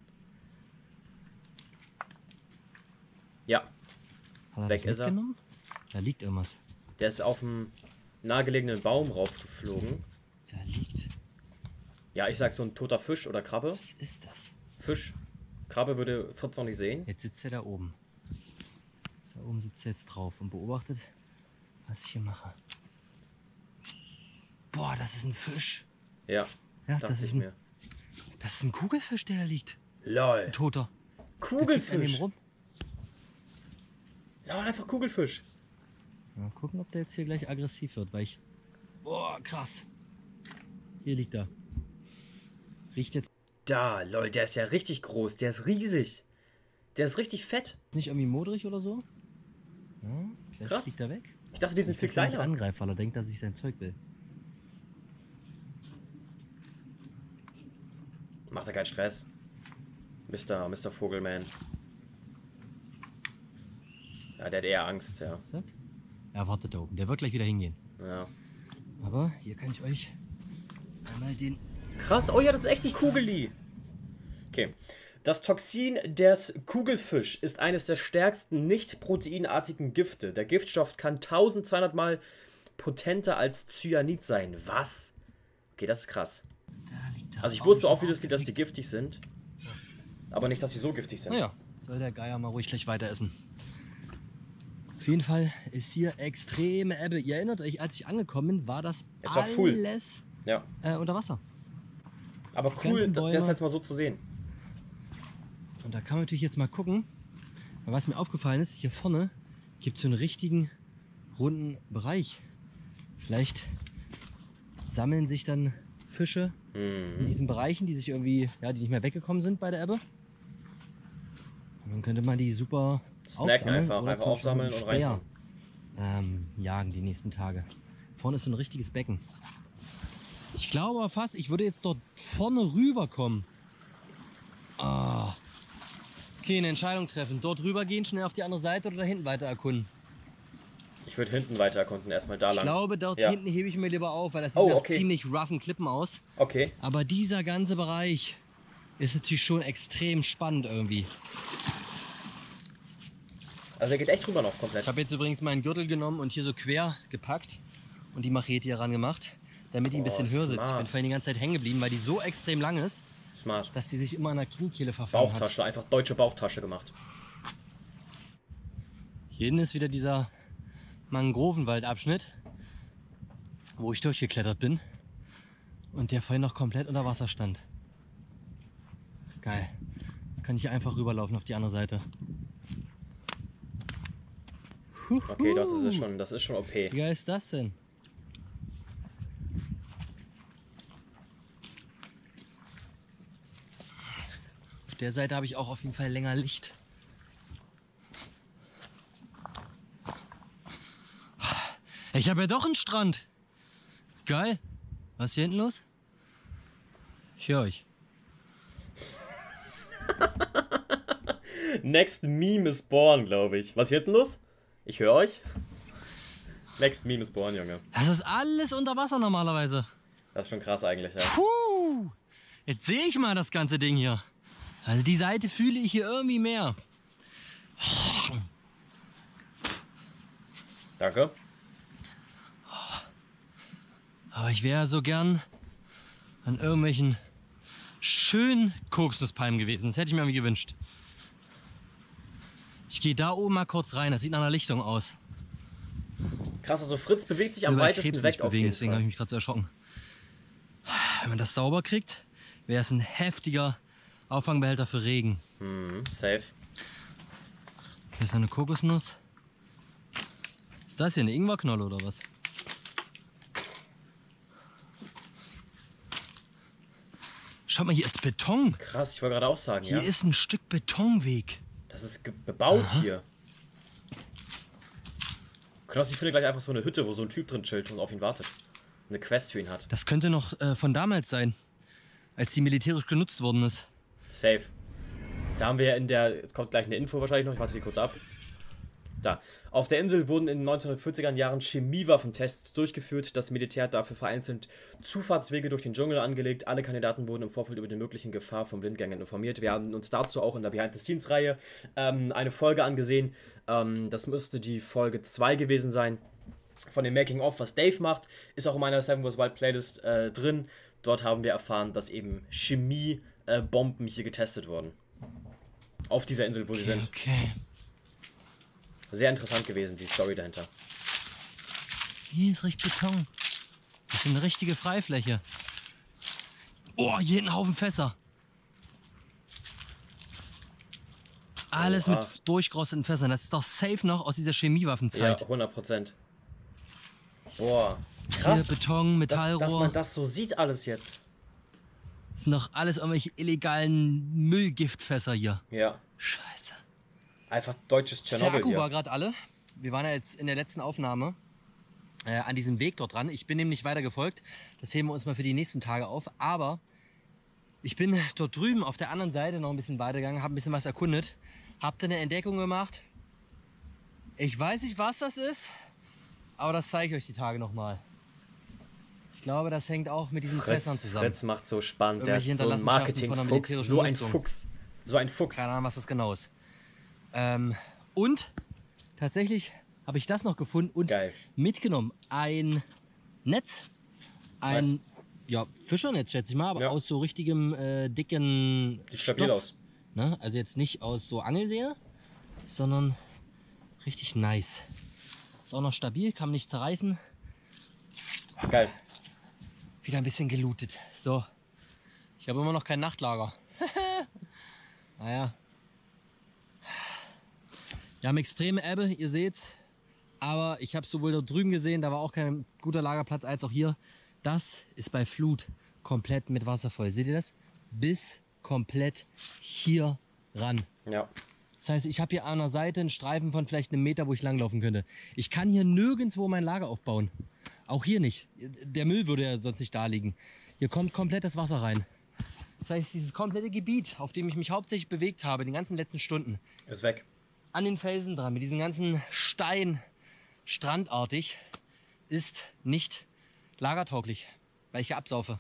Ja. Hat er Weg das ist er. mitgenommen? Da liegt irgendwas. Der ist auf einen nahegelegenen Baum raufgeflogen. Da liegt. Ja, ich sag so ein toter Fisch oder Krabbe. Was ist das? Fisch. Krabbe würde Fritz noch nicht sehen. Jetzt sitzt er da oben. Da oben sitzt er jetzt drauf und beobachtet, was ich hier mache. Boah, das ist ein Fisch. Ja, Ja, dachte das ist ich ein, mir. das ist ein Kugelfisch, der da liegt. Lol. Ein toter. Der pickt an Kugelfisch. dem rum. Ja, einfach Kugelfisch. Mal gucken, ob der jetzt hier gleich aggressiv wird, weil ich... Boah, krass. Hier liegt er. Riecht jetzt Da, lol, der ist ja richtig groß. Der ist riesig. Der ist richtig fett. nicht irgendwie modrig oder so. Ja, vielleicht Krass. fliegt er weg. Ich dachte, die sind viel Ich will ihn nicht kleiner. angreifen, weil er denkt, dass ich sein Zeug will. Macht er keinen Stress. Mister Mister Vogelman. Ja, der hat eher Angst, ja. Zack. Er wartet da oben. Der wird gleich wieder hingehen. Ja. Aber hier kann ich euch einmal den... Krass, oh ja, das ist echt ein Kugeli. Okay. Das Toxin des Kugelfisch ist eines der stärksten nicht proteinartigen Gifte. Der Giftstoff kann eintausendzweihundert Mal potenter als Cyanid sein. Was? Okay, das ist krass. Da liegt er. Also ich wusste auch, wie das, dass die giftig sind. Aber nicht, dass sie so giftig sind. Naja, soll der Geier mal ruhig gleich weiter essen. Auf jeden Fall ist hier extreme Ebbe. Ihr erinnert euch, als ich angekommen bin, war das Es war full. alles Ja. äh, unter Wasser. Aber Die cool, ganzen das Bäume. jetzt mal so zu sehen. Und da kann man natürlich jetzt mal gucken. Aber was mir aufgefallen ist, hier vorne gibt es so einen richtigen runden Bereich. Vielleicht sammeln sich dann Fische in Mhm. diesen Bereichen, die sich irgendwie, ja, die nicht mehr weggekommen sind bei der Ebbe. Und dann könnte man die super Snacken aufsammeln einfach, oder einfach zum aufsammeln Beispiel und rein. ähm, jagen die nächsten Tage. Vorne ist so ein richtiges Becken. Ich glaube aber fast, ich würde jetzt dort vorne rüberkommen. Ah. Okay, eine Entscheidung treffen. Dort rüber gehen, schnell auf die andere Seite oder da hinten weiter erkunden. Ich würde hinten weiter erkunden, erstmal da Ich lang. glaube, dort Ja. hinten hebe ich mir lieber auf, weil das sieht Oh, nach okay. ziemlich roughen Klippen aus. Okay. Aber dieser ganze Bereich ist natürlich schon extrem spannend irgendwie. Also er geht echt rüber noch komplett. Ich habe jetzt übrigens meinen Gürtel genommen und hier so quer gepackt und die Machete hier ran gemacht, damit die ein Oh, bisschen höher sitzt. Ich bin smart. vorhin die ganze Zeit hängen geblieben, weil die so extrem lang ist, Smart. dass die sich immer an der Kniekehle verfangen hat. Bauchtasche, einfach deutsche Bauchtasche gemacht. Hier hinten ist wieder dieser Mangrovenwaldabschnitt, wo ich durchgeklettert bin und der vorhin noch komplett unter Wasser stand. Geil. Jetzt kann ich hier einfach rüberlaufen auf die andere Seite. Okay, das ist schon, das ist schon O P. Wie geil ist das denn? Auf der Seite habe ich auch auf jeden Fall länger Licht. Ich habe ja doch einen Strand. Geil. Was ist hier hinten los? Ich höre euch. Next Meme is born, glaube ich. Was ist hier hinten los? Ich höre euch. Next Meme is born, Junge. Das ist alles unter Wasser normalerweise. Das ist schon krass eigentlich, ja. Puh. Jetzt sehe ich mal das ganze Ding hier. Also die Seite fühle ich hier irgendwie mehr. Danke. Aber ich wäre so gern an irgendwelchen schönen Kokosnusspalmen gewesen. Das hätte ich mir irgendwie gewünscht. Ich gehe da oben mal kurz rein. Das sieht nach einer Lichtung aus. Krass, also Fritz bewegt sich am Nur weil weitesten Krebse weg sich auf bewegen, jeden deswegen habe ich Fall. mich gerade so erschrocken. Wenn man das sauber kriegt, wäre es ein heftiger Auffangbehälter für Regen. Hm, safe. Hier ist eine Kokosnuss. Das ist das hier, eine Ingwerknolle oder was? Schaut mal, hier ist Beton. Krass, ich wollte gerade auch sagen, Hier ja. ist ein Stück Betonweg. Das ist ge- bebaut Aha. hier. Knossi findet gleich einfach so eine Hütte, wo so ein Typ drin chillt und auf ihn wartet. Eine Quest für ihn hat. Das könnte noch äh, von damals sein, als die militärisch genutzt worden ist. Safe. Da haben wir ja in der, jetzt kommt gleich eine Info wahrscheinlich noch, ich warte die kurz ab. Da. Auf der Insel wurden in den neunzehnhundertvierziger Jahren Chemiewaffentests durchgeführt. Das Militär hat dafür vereinzelt Zufahrtswege durch den Dschungel angelegt. Alle Kandidaten wurden im Vorfeld über die möglichen Gefahr von Blindgängern informiert. Wir haben uns dazu auch in der Behind-the-Scenes-Reihe ähm, eine Folge angesehen. Ähm, das müsste die Folge zwei gewesen sein. Von dem Making-of, was Dave macht, ist auch in meiner Seven Wars Wild Playlist äh, drin. Dort haben wir erfahren, dass eben Chemiebomben äh, hier getestet wurden. Auf dieser Insel, wo Okay, sie sind. okay. Sehr interessant gewesen, die Story dahinter. Hier ist richtig Beton. Das ist eine richtige Freifläche. Oh, hier ein Haufen Fässer. Alles Oha. mit durchgerosteten Fässern. Das ist doch safe noch aus dieser Chemiewaffenzeit. Ja, hundert Prozent. Boah, krass, Hier Beton, dass, Metallrohr. dass man das so sieht alles jetzt. Das sind doch alles irgendwelche illegalen Müllgiftfässer hier. Ja, Scheiße. einfach deutsches Der Tschernobyl Akku hier. war gerade alle. Wir waren ja jetzt in der letzten Aufnahme äh, an diesem Weg dort dran. Ich bin dem nicht weiter gefolgt. Das heben wir uns mal für die nächsten Tage auf. Aber ich bin dort drüben auf der anderen Seite noch ein bisschen weitergegangen, habe ein bisschen was erkundet, habe da eine Entdeckung gemacht. Ich weiß nicht, was das ist, aber das zeige ich euch die Tage nochmal. Ich glaube, das hängt auch mit diesen Fässern Fritz, zusammen. Fritz macht so spannend, der Irgendwelche ist so ein Hinterlassenschaften von der Marketing-Fuchs, militärischen so ein Nutzung. Fuchs. So ein Fuchs. Keine Ahnung, was das genau ist. Ähm, und tatsächlich habe ich das noch gefunden und Geil. mitgenommen. Ein Netz. Ein ja, Fischernetz, schätze ich mal, aber Ja. aus so richtigem äh, dicken Sieht stabil Stoff. aus. Ne? Also jetzt nicht aus so Angelsehne, sondern richtig nice. Ist auch noch stabil, kann man nicht zerreißen. Geil. Wieder ein bisschen gelootet. So, ich habe immer noch kein Nachtlager. Naja. Wir haben extreme Ebbe, ihr seht's. Aber ich habe es sowohl dort drüben gesehen, da war auch kein guter Lagerplatz, als auch hier. Das ist bei Flut komplett mit Wasser voll. Seht ihr das? Bis komplett hier ran. Ja. Das heißt, ich habe hier an der Seite einen Streifen von vielleicht einem Meter, wo ich langlaufen könnte. Ich kann hier nirgendwo mein Lager aufbauen. Auch hier nicht. Der Müll würde ja sonst nicht da liegen. Hier kommt komplett das Wasser rein. Das heißt, dieses komplette Gebiet, auf dem ich mich hauptsächlich bewegt habe, die ganzen letzten Stunden, Ist weg. an den Felsen dran, mit diesen ganzen Stein, strandartig, ist nicht lagertauglich, weil ich hier absaufe.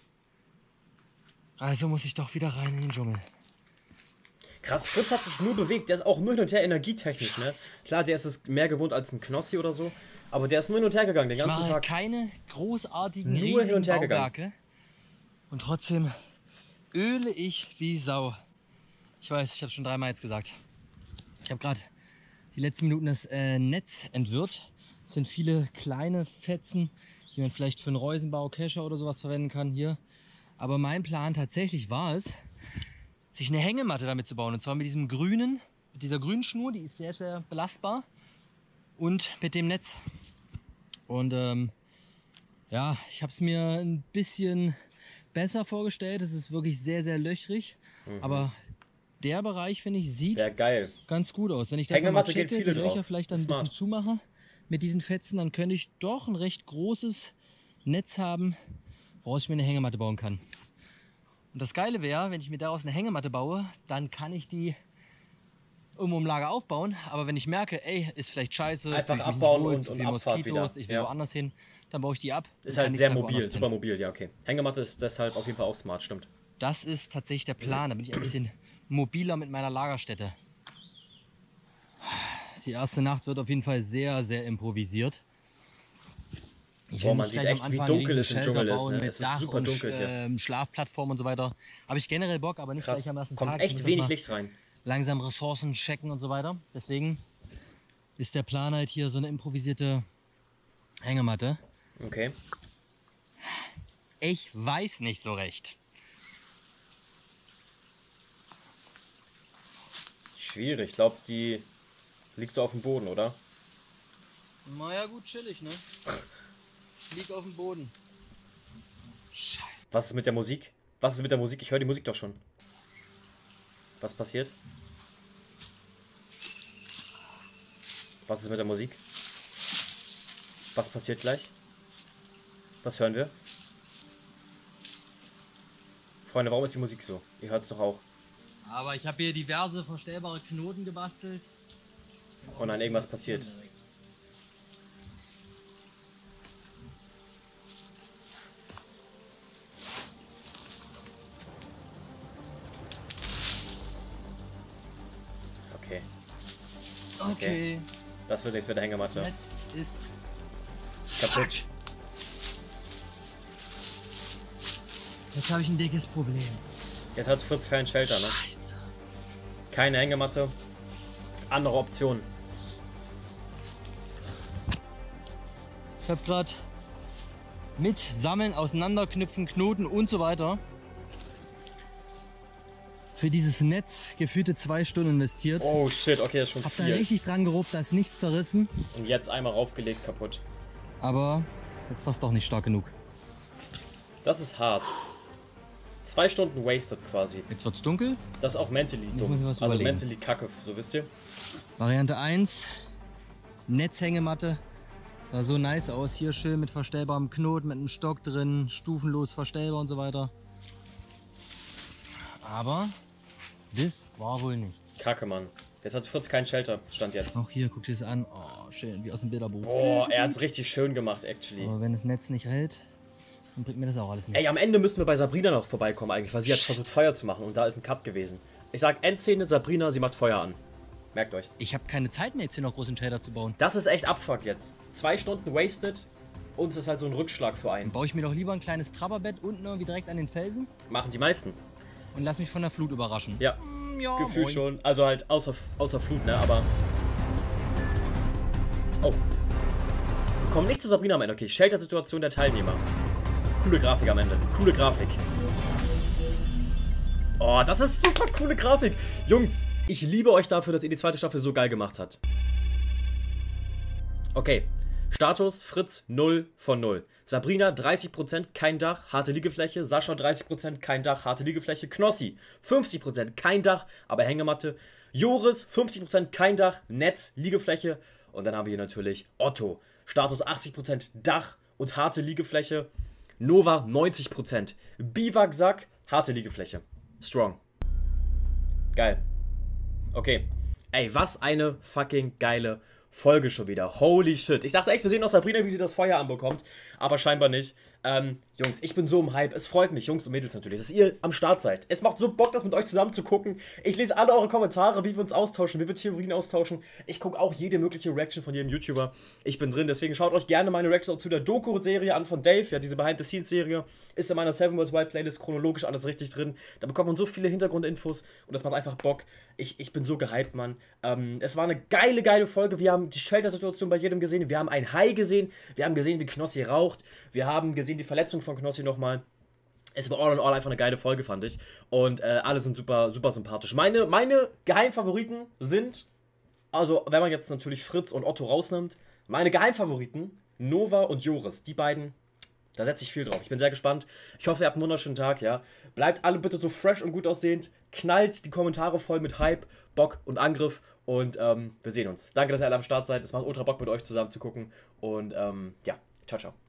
Also muss ich doch wieder rein in den Dschungel. Krass, Fritz hat sich nur bewegt. Der ist auch nur hin und her energietechnisch, ne? Klar, der ist es mehr gewohnt als ein Knossi oder so. Aber der ist nur hin und her gegangen den Ich ganzen mache Tag. keine großartigen, Nur hin riesigen und her gegangen. Bauwerke. Und trotzdem öle ich wie Sau. Ich weiß, ich habe schon dreimal jetzt gesagt. Ich habe gerade die letzten Minuten das äh, Netz entwirrt. Es sind viele kleine Fetzen, die man vielleicht für einen Reusenbau, Kescher oder sowas verwenden kann hier. Aber mein Plan tatsächlich war es, sich eine Hängematte damit zu bauen. Und zwar mit diesem grünen, mit dieser grünen Schnur, die ist sehr, sehr belastbar. Und mit dem Netz. Und ähm, ja, ich habe es mir ein bisschen besser vorgestellt. Es ist wirklich sehr, sehr löchrig. Mhm. Aber der Bereich, finde ich, sieht Ja, geil. ganz gut aus. Wenn ich das nochmal Hängematte geht checke, die viele Löcher drauf. vielleicht dann ein Smart. bisschen zumache mit diesen Fetzen, dann könnte ich doch ein recht großes Netz haben, woraus ich mir eine Hängematte bauen kann. Und das Geile wäre, wenn ich mir daraus eine Hängematte baue, dann kann ich die irgendwo im Lager aufbauen. Aber wenn ich merke, ey, ist vielleicht scheiße, Einfach fühl ich mich nicht abbauen wohl, und- zu und viel Abfahrt Moskitos, wieder. ich will Ja. woanders hin, dann baue ich die ab. Ist und kann halt nächstes sehr Tag woanders mobil, pennen. super mobil, ja, okay. Hängematte ist deshalb auf jeden Fall auch smart, stimmt. Das ist tatsächlich der Plan. Da bin ich ein bisschen mobiler mit meiner Lagerstätte. Die erste Nacht wird auf jeden Fall sehr, sehr improvisiert. Ich Boah, will man nicht sieht gleich echt, am wie Anfang dunkel einen es im riesen Dschungel Shelter ist, bauen ne? mit Es ist Dach super und, dunkel hier. ähm, Schlafplattform und so weiter. Habe ich generell Bock, aber nicht Krass. gleich am ersten Kommt Tag. Ich echt muss wenig erst mal Licht rein. Langsam Ressourcen checken und so weiter. Deswegen ist der Plan halt hier so eine improvisierte Hängematte. Okay. Ich weiß nicht so recht. Schwierig. Ich glaube, die liegt so auf dem Boden, oder? Naja, gut, chillig, ne? Ich lieg auf dem Boden. Scheiße. Was ist mit der Musik? Was ist mit der Musik? Ich höre die Musik doch schon. Was passiert? Was ist mit der Musik? Was passiert gleich? Was hören wir? Freunde, warum ist die Musik so? Ihr hört es doch auch. Aber ich habe hier diverse verstellbare Knoten gebastelt. Und dann irgendwas passiert. Okay. Okay. Okay. Das wird nichts mit der Hängematte. Netz ist kaputt. Fuck. Jetzt habe ich ein dickes Problem. Jetzt hat Fritz keinen Shelter, ne? Scheiße. Keine Hängematte. Andere Optionen. Ich habe gerade mit Sammeln, Auseinanderknüpfen, Knoten und so weiter für dieses Netz gefühlte zwei Stunden investiert. Oh shit, okay, das ist schon hab viel. da richtig dran gerobt, da ist nichts zerrissen. Und jetzt einmal raufgelegt, kaputt. Aber jetzt war es doch nicht stark genug. Das ist hart. Zwei Stunden wasted quasi. Jetzt wird's dunkel. Das ist auch mentally Jetzt dumm. muss ich was Also überlegen. mentally kacke, so wisst ihr. Variante eins. Netzhängematte. Sah so nice aus. Hier schön mit verstellbarem Knoten, mit einem Stock drin, stufenlos verstellbar und so weiter. Aber das war wohl nichts. Kacke, Mann. Jetzt hat Fritz keinen Shelter, stand jetzt. Auch hier, guck dir das an. Oh, schön, wie aus dem Bilderbuch. Boah, er hat's richtig schön gemacht, actually. Aber wenn das Netz nicht hält, dann bringt mir das auch alles nichts. Ey, am Ende müssen wir bei Sabrina noch vorbeikommen eigentlich, weil sie hat versucht Feuer zu machen und da ist ein Cut gewesen. Ich sag Endszene Sabrina, sie macht Feuer an. Merkt euch. Ich habe keine Zeit mehr, jetzt hier noch großen Shader zu bauen. Das ist echt Abfuck jetzt. Zwei Stunden wasted und es ist halt so ein Rückschlag für einen. Dann baue ich mir doch lieber ein kleines Trabberbett unten irgendwie direkt an den Felsen. Machen die meisten. Und lass mich von der Flut überraschen. Ja, mm, ja gefühlt moin. schon. Also halt außer, außer Flut, ne, aber... Oh. Wir kommen nicht zu Sabrina am Ende. Okay, Shelter-Situation der Teilnehmer. Coole Grafik am Ende. Coole Grafik. Oh, das ist super coole Grafik. Jungs, ich liebe euch dafür, dass ihr die zweite Staffel so geil gemacht habt. Okay. Status Fritz null von null. Sabrina dreißig Prozent, kein Dach, harte Liegefläche. Sascha dreißig Prozent, kein Dach, harte Liegefläche. Knossi fünfzig Prozent, kein Dach, aber Hängematte. Joris fünfzig Prozent, kein Dach, Netz, Liegefläche. Und dann haben wir hier natürlich Otto. Status achtzig Prozent, Dach und harte Liegefläche. Nova neunzig Prozent. Biwaksack, harte Liegefläche. Strong. Geil. Okay. Ey, was eine fucking geile Folge schon wieder. Holy shit. Ich dachte echt, wir sehen noch Sabrina, wie sie das Feuer anbekommt. Aber scheinbar nicht. Ähm, Jungs, ich bin so im Hype. Es freut mich, Jungs und Mädels natürlich, dass ihr am Start seid. Es macht so Bock, das mit euch zusammen zu gucken. Ich lese alle eure Kommentare, wie wir uns austauschen, wie wir Theorien austauschen. Ich gucke auch jede mögliche Reaction von jedem YouTuber. Ich bin drin, deswegen schaut euch gerne meine Reaction auch zu der Doku-Serie an von Dave. Ja, diese Behind-the-Scenes-Serie ist in meiner Seven Worlds Wild Playlist chronologisch alles richtig drin. Da bekommt man so viele Hintergrundinfos und das macht einfach Bock. Ich, ich bin so gehypt, Mann. Ähm, es war eine geile, geile Folge. Wir haben die Shelter-Situation bei jedem gesehen. Wir haben ein Hai gesehen. Wir haben gesehen, wie Knossi raucht. Wir haben gesehen die Verletzung von Knossi nochmal. Es war all in all einfach eine geile Folge, fand ich. Und äh, alle sind super, super sympathisch. Meine, meine Geheimfavoriten sind, also wenn man jetzt natürlich Fritz und Otto rausnimmt, meine Geheimfavoriten, Nova und Joris. Die beiden, da setze ich viel drauf. Ich bin sehr gespannt. Ich hoffe, ihr habt einen wunderschönen Tag, ja. Bleibt alle bitte so fresh und gut aussehend. Knallt die Kommentare voll mit Hype, Bock und Angriff. Und ähm, wir sehen uns. Danke, dass ihr alle am Start seid. Es macht ultra Bock, mit euch zusammen zu gucken. Und ähm, ja, ciao, ciao.